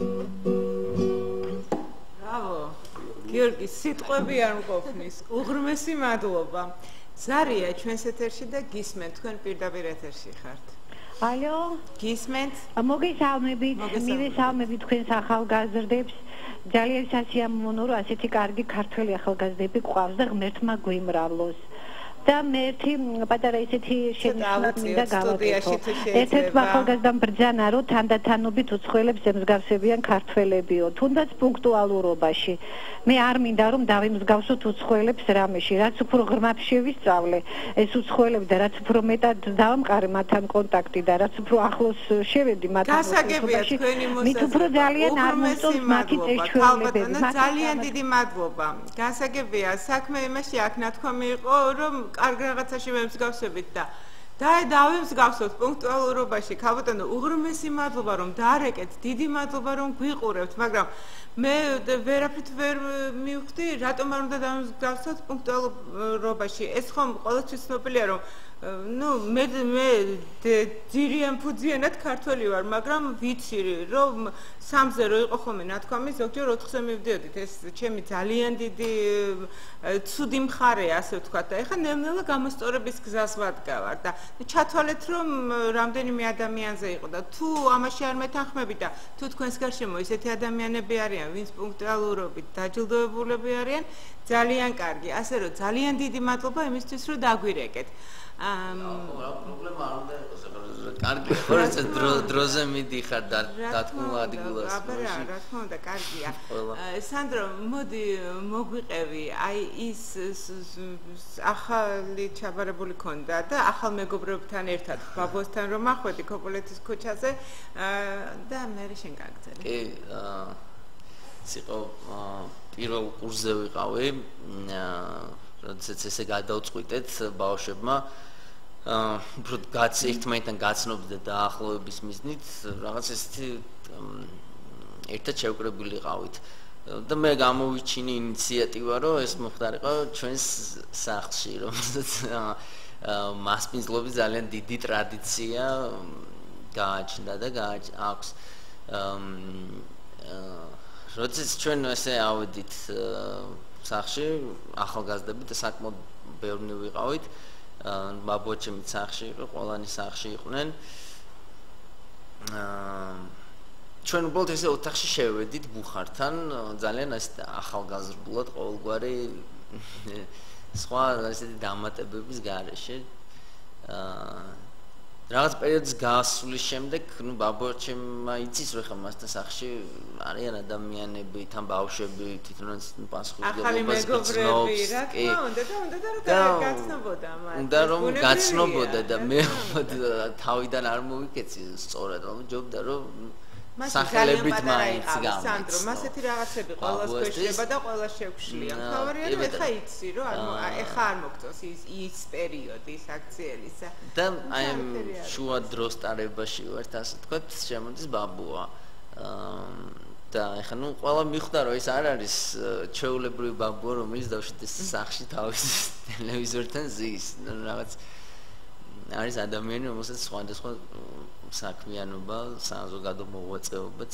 ბრავო გიორგი სიტყვები არ მყოფნის უღრმესი მადლობა ზარია ჩვენს ეთერში და გისმენთ თქვენ პირდაპირ ეთერში ხართ ალო გისმენთ მოგესალმებით მივესალმებით თქვენს ახალგაზრდებს ძალიან სასიამოვნო რომ ასეთი კარგი ქართველი ახალგაზრდები გვყავს და ღმერთმა გვიმრავლოს. და მე ერთი პატარა ისეთი შენიშნა მინდა გავაკეთო. ერთ-ერთმა ახალგაზრდამ ბრძანა რომ თანდათანობით უცხოელებს ემსგავსებიან ქართველებიო, თუნდაც პუნქტუალურობაში. მე არ მინდა რომ დავიმსგავსოთ უცხოელებს რამეში, რაც უფრო ღრმად შევისწავლე, ეს უცხოელები და რაც უფრო მეტად დავამყარე მათთან კონტაქტი და რაც უფრო ახლოს შევედი მათთან გასაგებია თქვენი მოსაზრება. მით უფრო ძალიან არ მოსწონს მათი წეშველებები. ძალიან დიდი მადლობა. გასაგებია, საქმე იმაში აქ ნათქვამი იყო, რომ კარგ რაღაცაში მემსგავსებით და დავიმსგავსოთ პუნქტუალურობაში. ქალბატონო, უღრმესი მადლობა რომ დაარეკეთ, დიდი მადლობა რომ გვიყურებთ, მაგრამ მე ვერაფრით ვერ მივხვდი, რატომ არ უნდა დავიმსგავსოთ პუნქტუალურობაში. ეს ხომ ყოველთვის ცნობილია, რომ მე ძირიან ფუძიანად ქართველი ვარ, მაგრამ ვიცი რომ 3-ზე რო იყო ხოლმე ნათქვამი, ზოგჯერ 4-ზე მივდიოდით. ეს ჩემი ძალიან დიდი ცუდი მხარეა, ასე ვთქვათ. და ეხლა ნელ-ნელა გამოსწორების გზას ვადგავარ და ჩათვალეთ, რომ რამდენიმე ადამიანზე იყო და თუ ამაში არ მეთანხმებით და თუ თქვენს გარშემო ესეთი ადამიანები არიან, ვინც პუნქტუალურობით დაჯილდოებულები არიან, ძალიან კარგი. ასე რომ ძალიან დიდი მადლობა იმისთვის, რომ დაგვირეკეთ. პრობლემა არ უნდა იყოს, კარგი, ხორცე დროზე მიდიხარ და დათქმულა ადგილას. რა თქმა უნდა, კარგია. სანდრო, მოდი მოგვიყევი, აი ის ახალი ჩაბარებული ქონდა და ახალ მეგობრებთან ერთად ბაბოსთან რომ ახვედი ქოპოლეთის ქუჩაზე და მე შენ გაგრძელი. კი, იყო პირველ კურსზე ვიყავი, როდესაც ესე გადავწყვიტეთ ბავშვებმა უფრო ერთმანეთთან გაცნობის და დაახლოების მიზნით რაღაც ესეთი ერთად შევკრებილი ყავით. და მე გამოვიჩინე ინიციატივა, რომ ეს მოხდარიყო ჩვენს სახლში, რომელსაც მასპინძლობის ძალიან დიდი ტრადიცია გააჩნდა და აქვს. როდესაც ჩვენ ესე ავედით სახლში ახალგაზრდები და საკმაოდ ბევრი ვიყავით, ბაბუაჩემი სახლში იყო, ყველანი სახლში იყვნენ. ჩვენ უბრალოდ ესე ოთახში შევედით ბუხართან, ძალიან ეს ახალგაზრდულად ყოველგვარი სხვა ესეთი დამატებების გარეშე. რაღაც პერიოდის გასვლის შემდეგ, ბაბუაჩემმა იცის, რომ ხა მასთან სახლში არიან ადამიანები, თან ბავშვები, თვითონაც პასუხისმგებლობას გრძნობს. რა თქმა უნდა და რომ გაცნობოდა მათ. უნდა რომ გაცნობოდა და მე თავიდან არ მოვიკეცი სწორად, რომ ჯობდა რომ სახელებით მაინც გამეც. სანდრო, მასეთი რაღაცები ყველას გვეშლება და ყველა შევშლია. თავარია რომ ეხა იცი, რომ ეხა არ მოგწონს ის პერიოდი, ის აქციელისა. და აი შუა დროს ტარებაში ვართ, ასე თქვა, შემოდის ბაბუა. და ეხა ყველა მიხვდა, რომ ეს არ არის ჩვეულებრივი ბაბუა, რომელიც დავშიტეს სახლში თავის ტელევიზორთან ზის. რაღაც არის ადამიანი, რომელსაც სხვადასხვა საქმიანობა, საზოგადო მოღვაწეობაც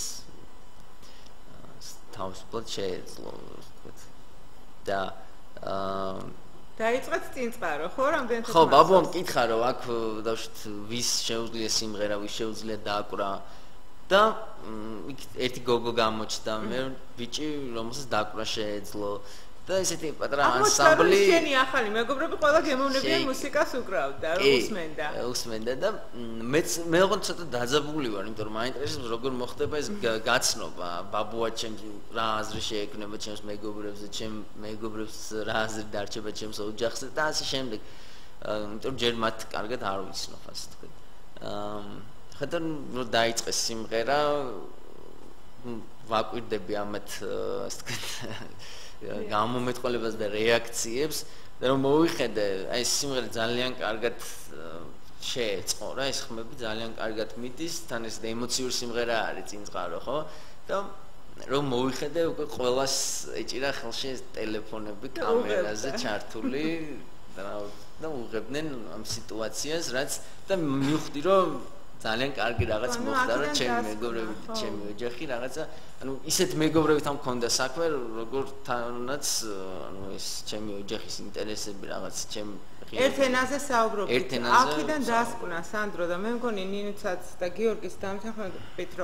თავისუფლად შეეძლო, ვთქვათ. და დაიწყეთ წინწყარო, ხო, რამდენად? ხო, ბაბუამ მკითხა, რომ აქ დავშით ვის შეუძლია სიმღერა, ვის შეუძლია დააკვრა და ერთი გოგო გამოჩნდა, მე ბიჭი, რომელსაც დააკვრა შეეძლო. და ესეთი პატარა ანსამბლი შენი ახალი მეგობრები ყველა გემოვნებიან მუსიკას უკრავდა, უსმენდა და მე ოღონდ ცოტა დაძაბული ვარ, იმიტომ რომ მაინტერესებს როგორ მოხდება ეს გაცნობა, ბაბუაჩემს რა აზრი შეექმნება ჩემს მეგობრებზე, ჩემ მეგობრებს რა აზრი დარჩება ჩემს ოჯახზე და ასე შემდეგ. იმიტომ რომ ჯერ მათ კარგად არ ვიცნობ, ასე თქვა. ხეთან რომ დაიწყეს სიმღერა, ვაკვირდები ამათ, ასე თქვა. გამომეტყველებას და რეაქციებს და რომ მოვიხედე, აი ეს სიმღერა ძალიან კარგად შეეწყო რა, ეს ხმები ძალიან კარგად მიდის, თან ეს ემოციური სიმღერა არის წინწყარო, ხო? და რომ მოვიხედე, უკვე ყველას ეჭირა ხელში ეს ტელეფონები კამერაზე ჩართული და უღებდნენ ამ სიტუაციას, რაც და მივხვდი, რომ ძალიან კარგი რაღაც მოხდა, რომ ჩემი მეგობრები, ჩემი ოჯახი რაღაცა, ანუ ისეთ მეგობრებთან მქონდა საქმე, როგორ თანაც, ანუ ეს ჩემი ოჯახის ინტერესები რაღაც ჩემ ერთ ენაზე საუბრობთ. აქედან დასკვნა სანდრო და მე მგონი ნინიცაც და გიორგის დამთანხმებით, რომ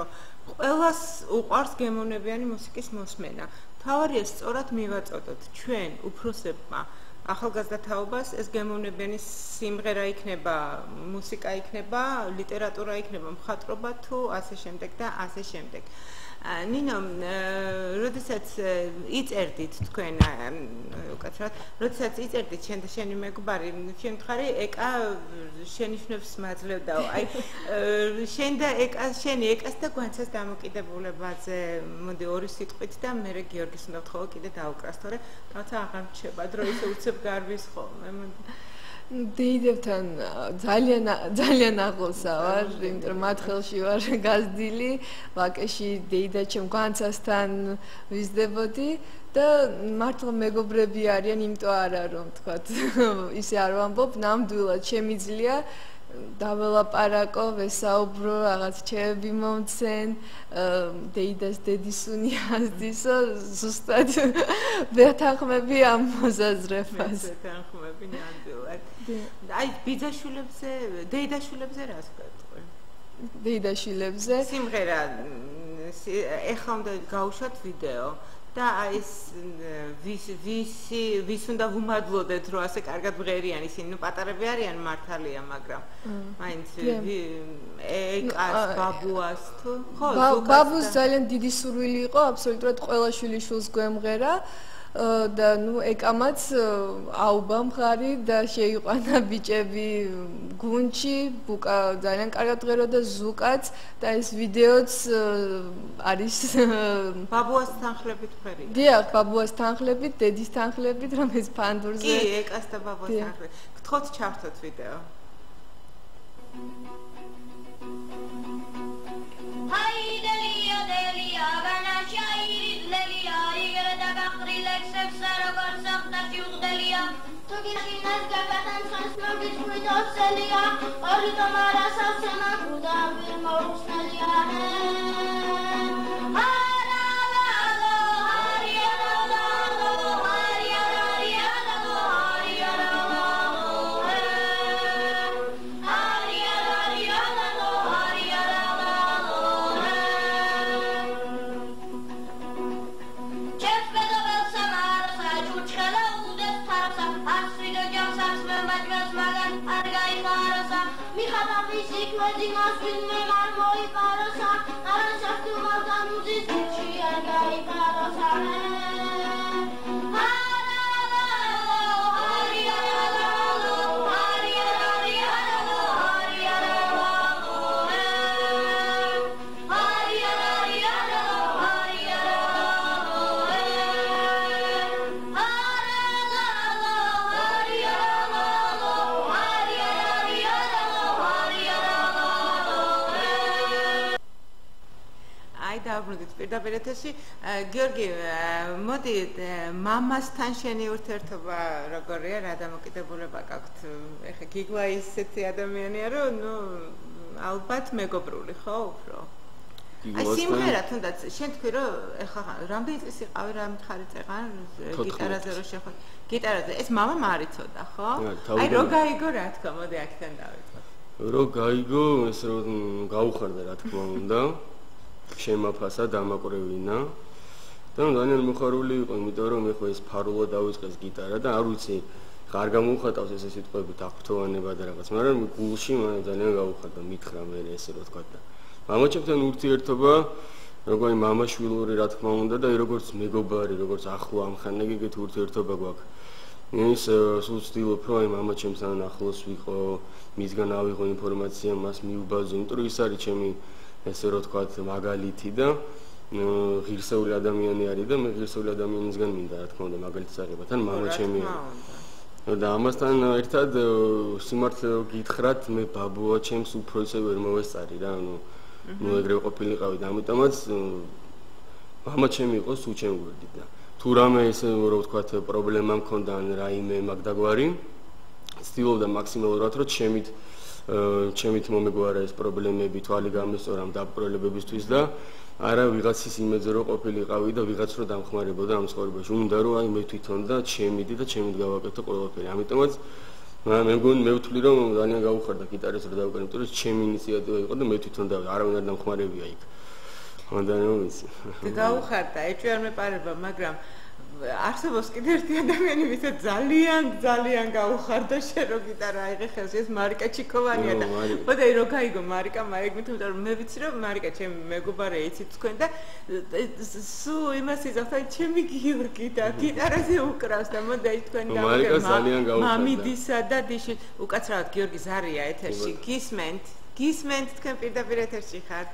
ყველას უყვარს გემოვნებიანი მუსიკის მოსმენა. თავარია სწორად მივაწოდოთ ჩვენ უფროსებმა ახალგაზრდა თაობას ეს გემოვნებიანი სიმღერა იქნება, მუსიკა იქნება, ლიტერატურა იქნება, მხატვრობა თუ ასე შემდეგ და ასე შემდეგ. ნინო, როდესაც იწერდით თქვენ უკაცრავად, როდესაც იწერდით შენ და შენი მეგობარი, შენ ხარი ეკა შენიშვნებს მაძლევდაო. აი შენ და ეკა, შენი ეკას და გვანცას დამოკიდებულებაზე მოდი ორი სიტყვით და მე გიორგის უნდა ვთხოვო კიდე დაუკრას, თორე რაღაცა აღარ მრჩება, დრო ისე უცებ გარბის ხოლმე. დეიდებთან ძალიან ახლოსა ვარ, იმიტომ რომ მათ ხელში ვარ გაზრდილი, ვაკეში დეიდა ჩემ განცასთან ვიზდებოდი და მართლა მეგობრები არიან, იმიტომ არა რომ თქვათ, ისე არ ვამბობ, ნამდვილად შემიძლია დაველაპარაკო, ვესაუბრო, რაღაც ჩემები მომცენ, დეიდას დედისუნი ასდისო, ზუსტად ვეთანხმები ამ მოსაზრებას. ვეთანხმები ნამდვილად. აი ბიძაშვილებზე, დეიდაშვილებზე რას გვეტყვი? დეიდაშვილებზე სიმღერა ეხლა უნდა გავუშვათ ვიდეო. და ეს ვის უნდა ვუმადლოდეთ რომ ასე კარგად მღერიან ისინი, ნუ პატარები არიან მართალია, მაგრამ მაინც ეკას ბაბუას თუ ხო ბაბუს ძალიან დიდი სურვილი იყო, აბსოლუტურად ყველა შვილიშვილს გვემღერა და ნუ ეკამაც აუბა მხარი და შეიყვანა ბიჭები გუნჩი, ბუკა ძალიან კარგად ღეროდა, ზუკაც და ეს ვიდეოც არის ბაბუას თანხლებით მღერია. დიახ, ბაბუას თანხლებით, დედის თანხლებით, რომ ეს ფანდურზე კი, ეკას და ბაბუას თანხლებით. გთხოვთ ჩართოთ ვიდეო. Haidelia delia ganacha iridlelia igreda gaqrilexex sarogor saxta fiudelia tugishinas gagatan transmobit fritofselia oritomara sasema kuda virmorusnelia პირდაპირ ეთერში გიორგი, მოდი მამასთან შენი ურთიერთობა როგორია, რა დამოკიდებულება გაქვთ? ეხა გიგლა ისეთი ადამიანია, რომ ნუ ალბათ მეგობრული ხო უფრო? აი სიმღერა თუნდაც შენ თქვი რომ ეხა რამდენი წლის იყავი, რა მხარი წეღან გიტარაზე რო შეხოთ. გიტარაზე ეს მამამ არ იცოდა, ხო? აი რო გაიგო რა თქმა, მოდი აქედან დავიწყოთ. რო გაიგო, ეს რო გაუხარდა რა თქმა უნდა. შემაფასა დამაკრევინა და ძალიან მოხარული იყო, იმიტომ რომ ეხლა ეს ფარულა დავიწყეს გიტარა და არ ვიცი ხარ გამოუხატავს ესე სიტყვებით აღფრთოვანება და რაღაც, მაგრამ გულში მან ძალიან გაუხარდა, მითხრა მე ესე რო თქვა და მამაჩემთან ურთიერთობა როგორი მამაშვილური რა თქმა უნდა და როგორც მეგობარი, როგორც ახლო ამხანე გიგეთ ურთიერთობა გვაქვს. ის სულ ვცდილობ რომ აი მამაჩემთან ახლოს ვიყო, მისგან ავიღო ინფორმაცია, მას მიუბაძო, იმიტომ რომ ის არის ჩემი ესე რო თქვათ მაგალითი და ღირსეული ადამიანი არის და მე ღირსეული ადამიანისგან მინდა რა თქმა უნდა მაგალითს აღება თან მამაჩემი და ამასთან ერთად სიმართლე გითხრათ მე ბაბუა ჩემს უფრო ისე ვერ მოვესწარი რა ანუ ნუ ეგრევე ყოფილიყავი და ამიტომაც მამაჩემი იყო სულ ჩემ გვერდით და თუ რამე ესე რო ვთქვათ პრობლემა მქონდა ან რაიმე მაგდაგვარი ვცდილობდა მაქსიმალურად რომ ჩემით მომეგვარა ეს პრობლემები თვალი გამესწორა ამ დაბრკოლებებისთვის და არა ვიღაცის იმედზე რომ ყოფილიყავი და ვიღაც რო დამხმარებოდა ამ ცხოვრებაში უნდა რომ აი მე თვითონ და ჩემიდი და ჩემით გავაკეთო ყველაფერი ამიტომაც მე მგონი მე ვთვლი რომ ძალიან გაუხარდა გიტარის რო დავუკრა იმიტომ რომ ჩემი ინიციატივა იყო და მე თვითონ და არავინ არ დამხმარებია იქ ხონდანო ვიცი. და გაუხარდა, ეჭვი არ მეპარება, მაგრამ არსებობს კიდევ ერთი ადამიანი, ვისაც ძალიან გაუხარდა შენ რო გიტარა აიღე ხელში, ეს მარიკა ჩიქოვანია და ხოდა რო გაიგო მარიკა მაიგმით, იმიტომ რომ მე ვიცი რომ მარიკა ჩემი მეგობარი იცით თქვენ და სუ იმას იზახთა ჩემი გიორგი და გიტარაზე უკრავს და მოდი აი თქვენ გავიგე მამიდისა და დიში უკაცრავად გიორგი ზარია ეთერში გისმენთ თქვენ პირდაპირ ეთერში ხართ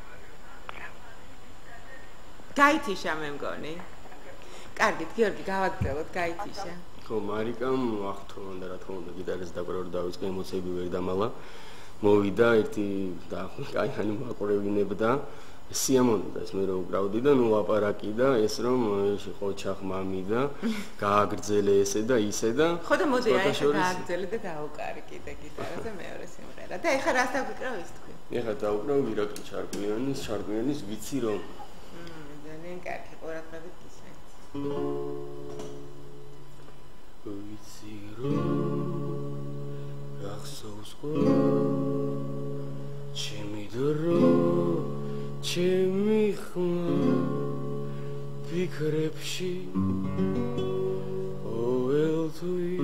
გაითიშა მე მგონი კარგით, გიორგი, გავაგრძელოთ, გაითიშა. ხო, მარიკამ ახთოვანდა რა თქმა უნდა გიტარის დაკვრა რომ დავიწყე, ემოციები ვერ დამალა. მოვიდა ერთი და კაიანი მაყურებინებდა. სიამონდა ეს მე რო უკრავდი და ნუ აპარაკი და ეს რომ იყო ჩახმამი და გააგრძელე ესე და ისე და ხო და მოდი აი გააგრძელე და დაუკარი კიდე გიტარაზე მეორე სიმღერა. და ეხლა რას დავიკრავ ის თქვი? ეხლა დავუკრავ ირაკლი ჩარკვიანის ვიცი რომ ძალიან კარგი ყურადღებით ვიცი რომ გახსოვს ყველა ჩემი დრო ჩემი ხმა ფიქრებში ყოველთვის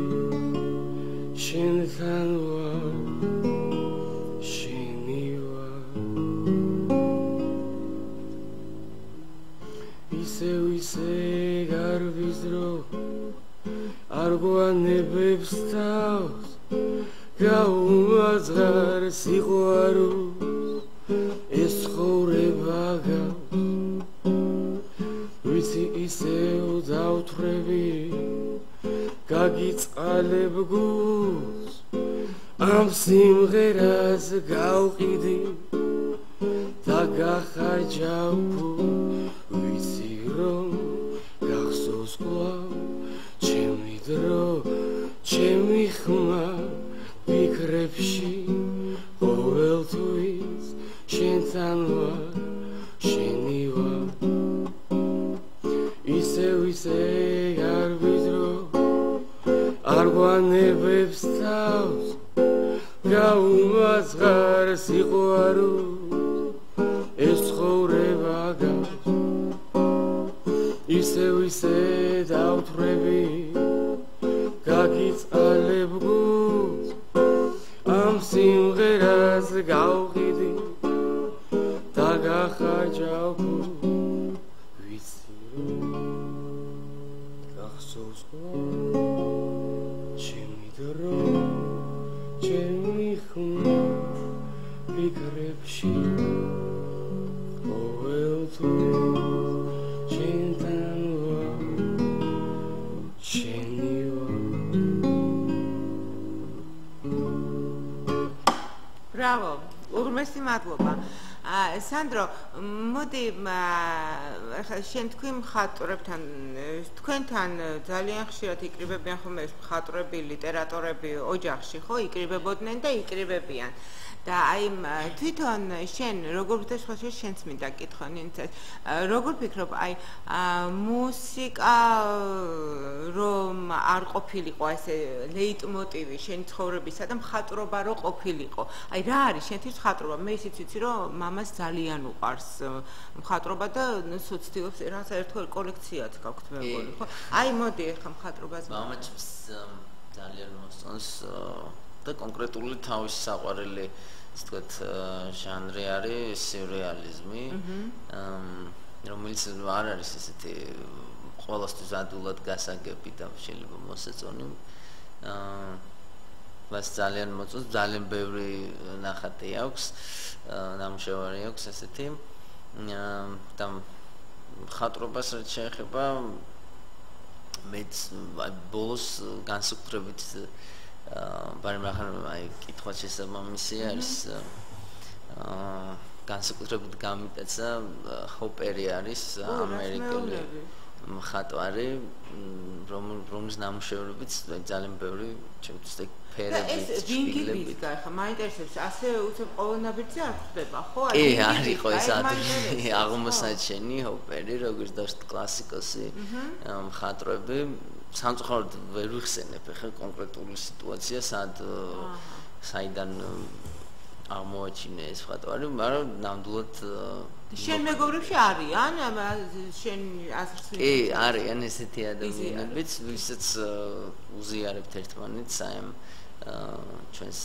შენთან ვარ შენი ვარ ისე გარბის დრო არ გვანებებს თავს გაუმაძღარ სიყვარულს ეს ხოვრება გავს ვიცი ისევ დავთვრები გაგიწყალებ გულს ამ სიმღერას გავყიდი და გახარჯავ ვიცი რომ გახსოვს კვლავ ჩემი დრო ჩემი ხმა ფიქრებში ყოველთვის შენთან ვარ შენი ვარ ისე გარბის დრო არ გვანებებს თავს გაუმაძღარ სიყვარულს ეს ცხოვრება გავს ისე დავთვრები გაგიწყალებ გულს ამ სიმღერას გავყიდი და გახარჯავ ვიცი რომ გახსოვს ჩემი დრო ჩემი ხმა ფიქრებში ყოველთვის შენთან ვარ შენი ვარ ბრავო უღმესი მადლობა სანდრო მოდი ახლა შენ თქვი მხატვრებთან თქვენთან ძალიან ხშირად იკრიბებიან ხოლმე ეს მხატვრები ლიტერატორები ოჯახში ხო იკრიბებოდნენ და იკრიბებიან და აი თვითონ შენ როგორ ვთქვი სხვა შენც მინდა კითხო ნინცეს როგორ ფიქრობ აი მუსიკა რომ არ ყოფილიყო ესე ლეიტმოტივი შენ ცხოვრებისა და მხატვრობა რო ყოფილიყო აი რა არის შენთვის მხატვრობა მე ისიც ვიცი რომ მამას ძალიან უყვარს მხატვრობა და სოცდიობს რაღაც ერთგვარ კოლექციაც გაქვთ მე მგონი ხო აი მოდი ახლა მხატვრობას მამაჩემს ძალიან მოსწონს და კონკრეტული თავის საყვარელი ისე ვთქვათ ჟანრი არის სიურრეალიზმი რომელიც არ არის ესეთი ყოველთვის ადულად გასაგები და შეიძლება მოსეწონი მას ძალიან მოწონს ძალიან ბევრი ნახატი აქვს ნამუშევარი აქვს ესეთი და მხატვრობას რაც შეეხება მეც ბოლოს განსაკუთრებით ბარემახან აი კითხვა შესაბამისი არის განსაკუთრებით გამიტეცა ჰოპერი არის ამერიკელი მხატვარი რომლის ნამუშევრებიც ძალიან ბევრი ჩემთვის ფერები ეს ვინგიბის გახა მაინტერესებს ასე უცებ ყოველნაბიჯზე არ ხდება ხო არ იყო ეს აღმოსაჩენი ჰოპერი როგორც დავშ კლასიკოსი მხატვრები სამწუხაროდ ვერ ვიხსენებ ახლა კონკრეტული სიტუაცია საიდან აღმოაჩინე ეს მხატვარი მაგრამ ნამდვილად შენ მეგობრებში არიან შენ აზრს კი არიან ესეთი ადამიანებიც ვისაც უზიარებთ ერთმანეთს აი ამ ჩვენს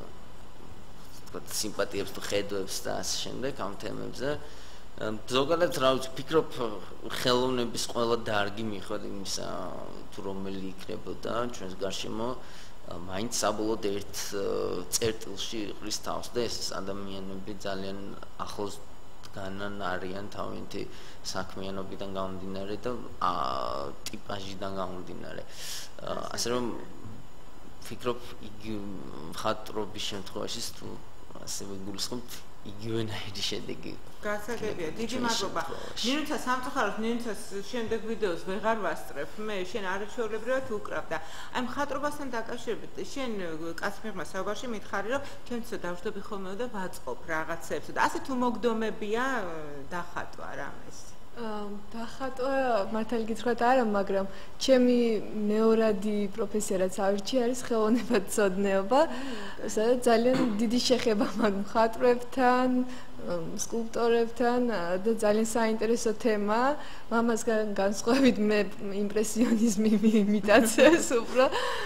თქვათ სიმპათიებს თუ ხედვებს და ასე შემდეგ ამ თემებზე ზოგადად რა ვიცი ფიქრობ ხელოვნების ყველა დარგი მიხვდა იმისა თუ რომელი იქნებოდა ჩვენს გარშემო მაინც საბოლოოდ ერთ წერტილში იყრის თავს და ეს ადამიანები ძალიან ახლოს განან არიან თავიანთი საქმიანობიდან გამომდინარე და ტიპაჟიდან გამომდინარე ასე რომ ფიქრობ იგი მხატვრობის შემთხვევაში თუ ასევე გულისხმობთ იგივენაირი შედეგი გასაგებია დიდი მადლობა ნინუცა სამწუხაროდ ნინუცას შემდეგ ვიდეოს ვეღარ ვასწრებ მე შენ არაჩვეულებრივად უკრავ და აი მხატვრობასთან დაკავშირებით შენ კაცმიღმა საუბარში მითხარი რომ ჩვენც დავждები ხოლმე და ვაწყობ რაღაცებს და ასე თუ მოგდომებია დახატვა რამეს დახატვა მართალი გითხრათ არა მაგრამ ჩემი მეორადი პროფესია რაც ავირჩი არის ხელოვნებათმცოდნეობა სადაც ძალიან დიდი შეხება მაქვს მხატვრებთან სკულპტორებთან და ძალიან საინტერესო თემა მამასგან განსხვავებით მე იმპრესიონიზმი მიმიტაცეს უფრო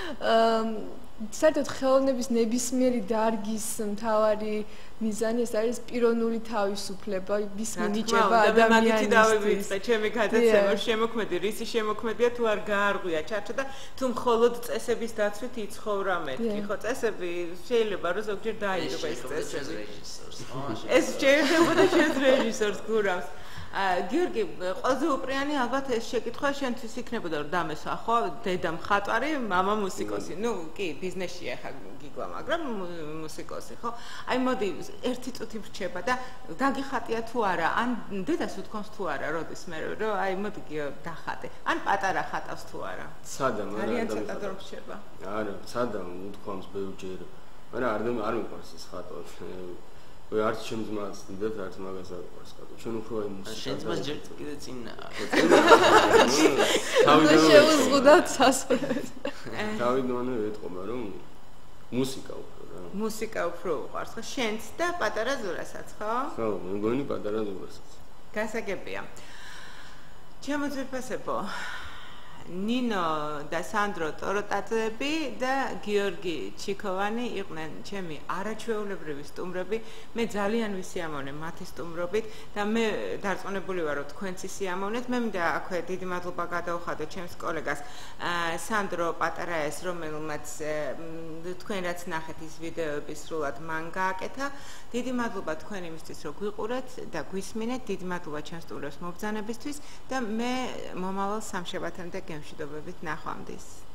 საერთოდ ხელოვნების ნებისმიერი დარგის მთავარი მიზანი ეს არის პიროვნული თავისუფლება, ის მინიჭება ადამიანისთვის. ჩემი გადაცემა შემოქმედი, რისი შემოქმედია თუ არ გაარღვია ჩარჩა და თუ მხოლოდ წესების დაცვით იცხოვრა მეთქი, ხო წესები შეიძლება რომ ზოგჯერ დაიღება ეს წესები. ეს შეიძლება და შენ რეჟისორს გურავს. გიორგი, ყველაზე უპრიანი ალბათ ეს შეკითხვა შენთვის იქნებოდა რომ დამესვა, ხო? დედა მხატვარი, მამა მუსიკოსი. ნუ კი, ბიზნესშია ხა გიგვა, მაგრამ მუსიკოსი, ხო? აი მოდი, ერთი წუთი ვრჩება და გაგიხატია თუ არა, ან დედას უთქვამს თუ არა, როდის მე რომ აი მოდი დახატე. ან პატარა ხატავს თუ არა. სადამ არიან ცოტა დრო ვრჩება. არა, სადამ უთქვამს ბევრჯერ. მაგრამ არ მიყვარს ეს ხატვა. Voi arți ce nu-ți mai ați didăt, arți mai găsat cu asta. Ce nu croi muzica. Așa îți mai cer că de țin. Nu știu uzgudat să spun. Tavi doamne, vezi cum arău muzica upro. Muzica upro, uqars ხო? შენც და პატარა ზურასაც, ხო? ხო, მეგონი პატარა ზურასაც. გასაგებია. ჩემო ძვირფასებო. ნინო და სანდრო ტოროტაძეები და გიორგი ჩიქოვანი იყვნენ ჩემი არაჩვეულებრივი სტუმრები. მე ძალიან ვისიამოვნე მათი სტუმრობით და მე დარწმუნებული ვარ რომ თქვენც ისიამოვნეთ. მე მინდა აქვე დიდი მადლობა გადავხადო ჩემს კოლეგას სანდრო პატარაეს, რომელმაც თქვენ რაც ნახეთ ის ვიდეოები სრულად მან გააკეთა. დიდი მადლობა თქვენ იმისთვის რომ გვიყურეთ და გვისმინეთ. დიდი მადლობა ჩემს სტუმრებს მობრძანებისთვის და მე მომავალ სამშაბათამდე გემშვიდობებით ნახვამდის.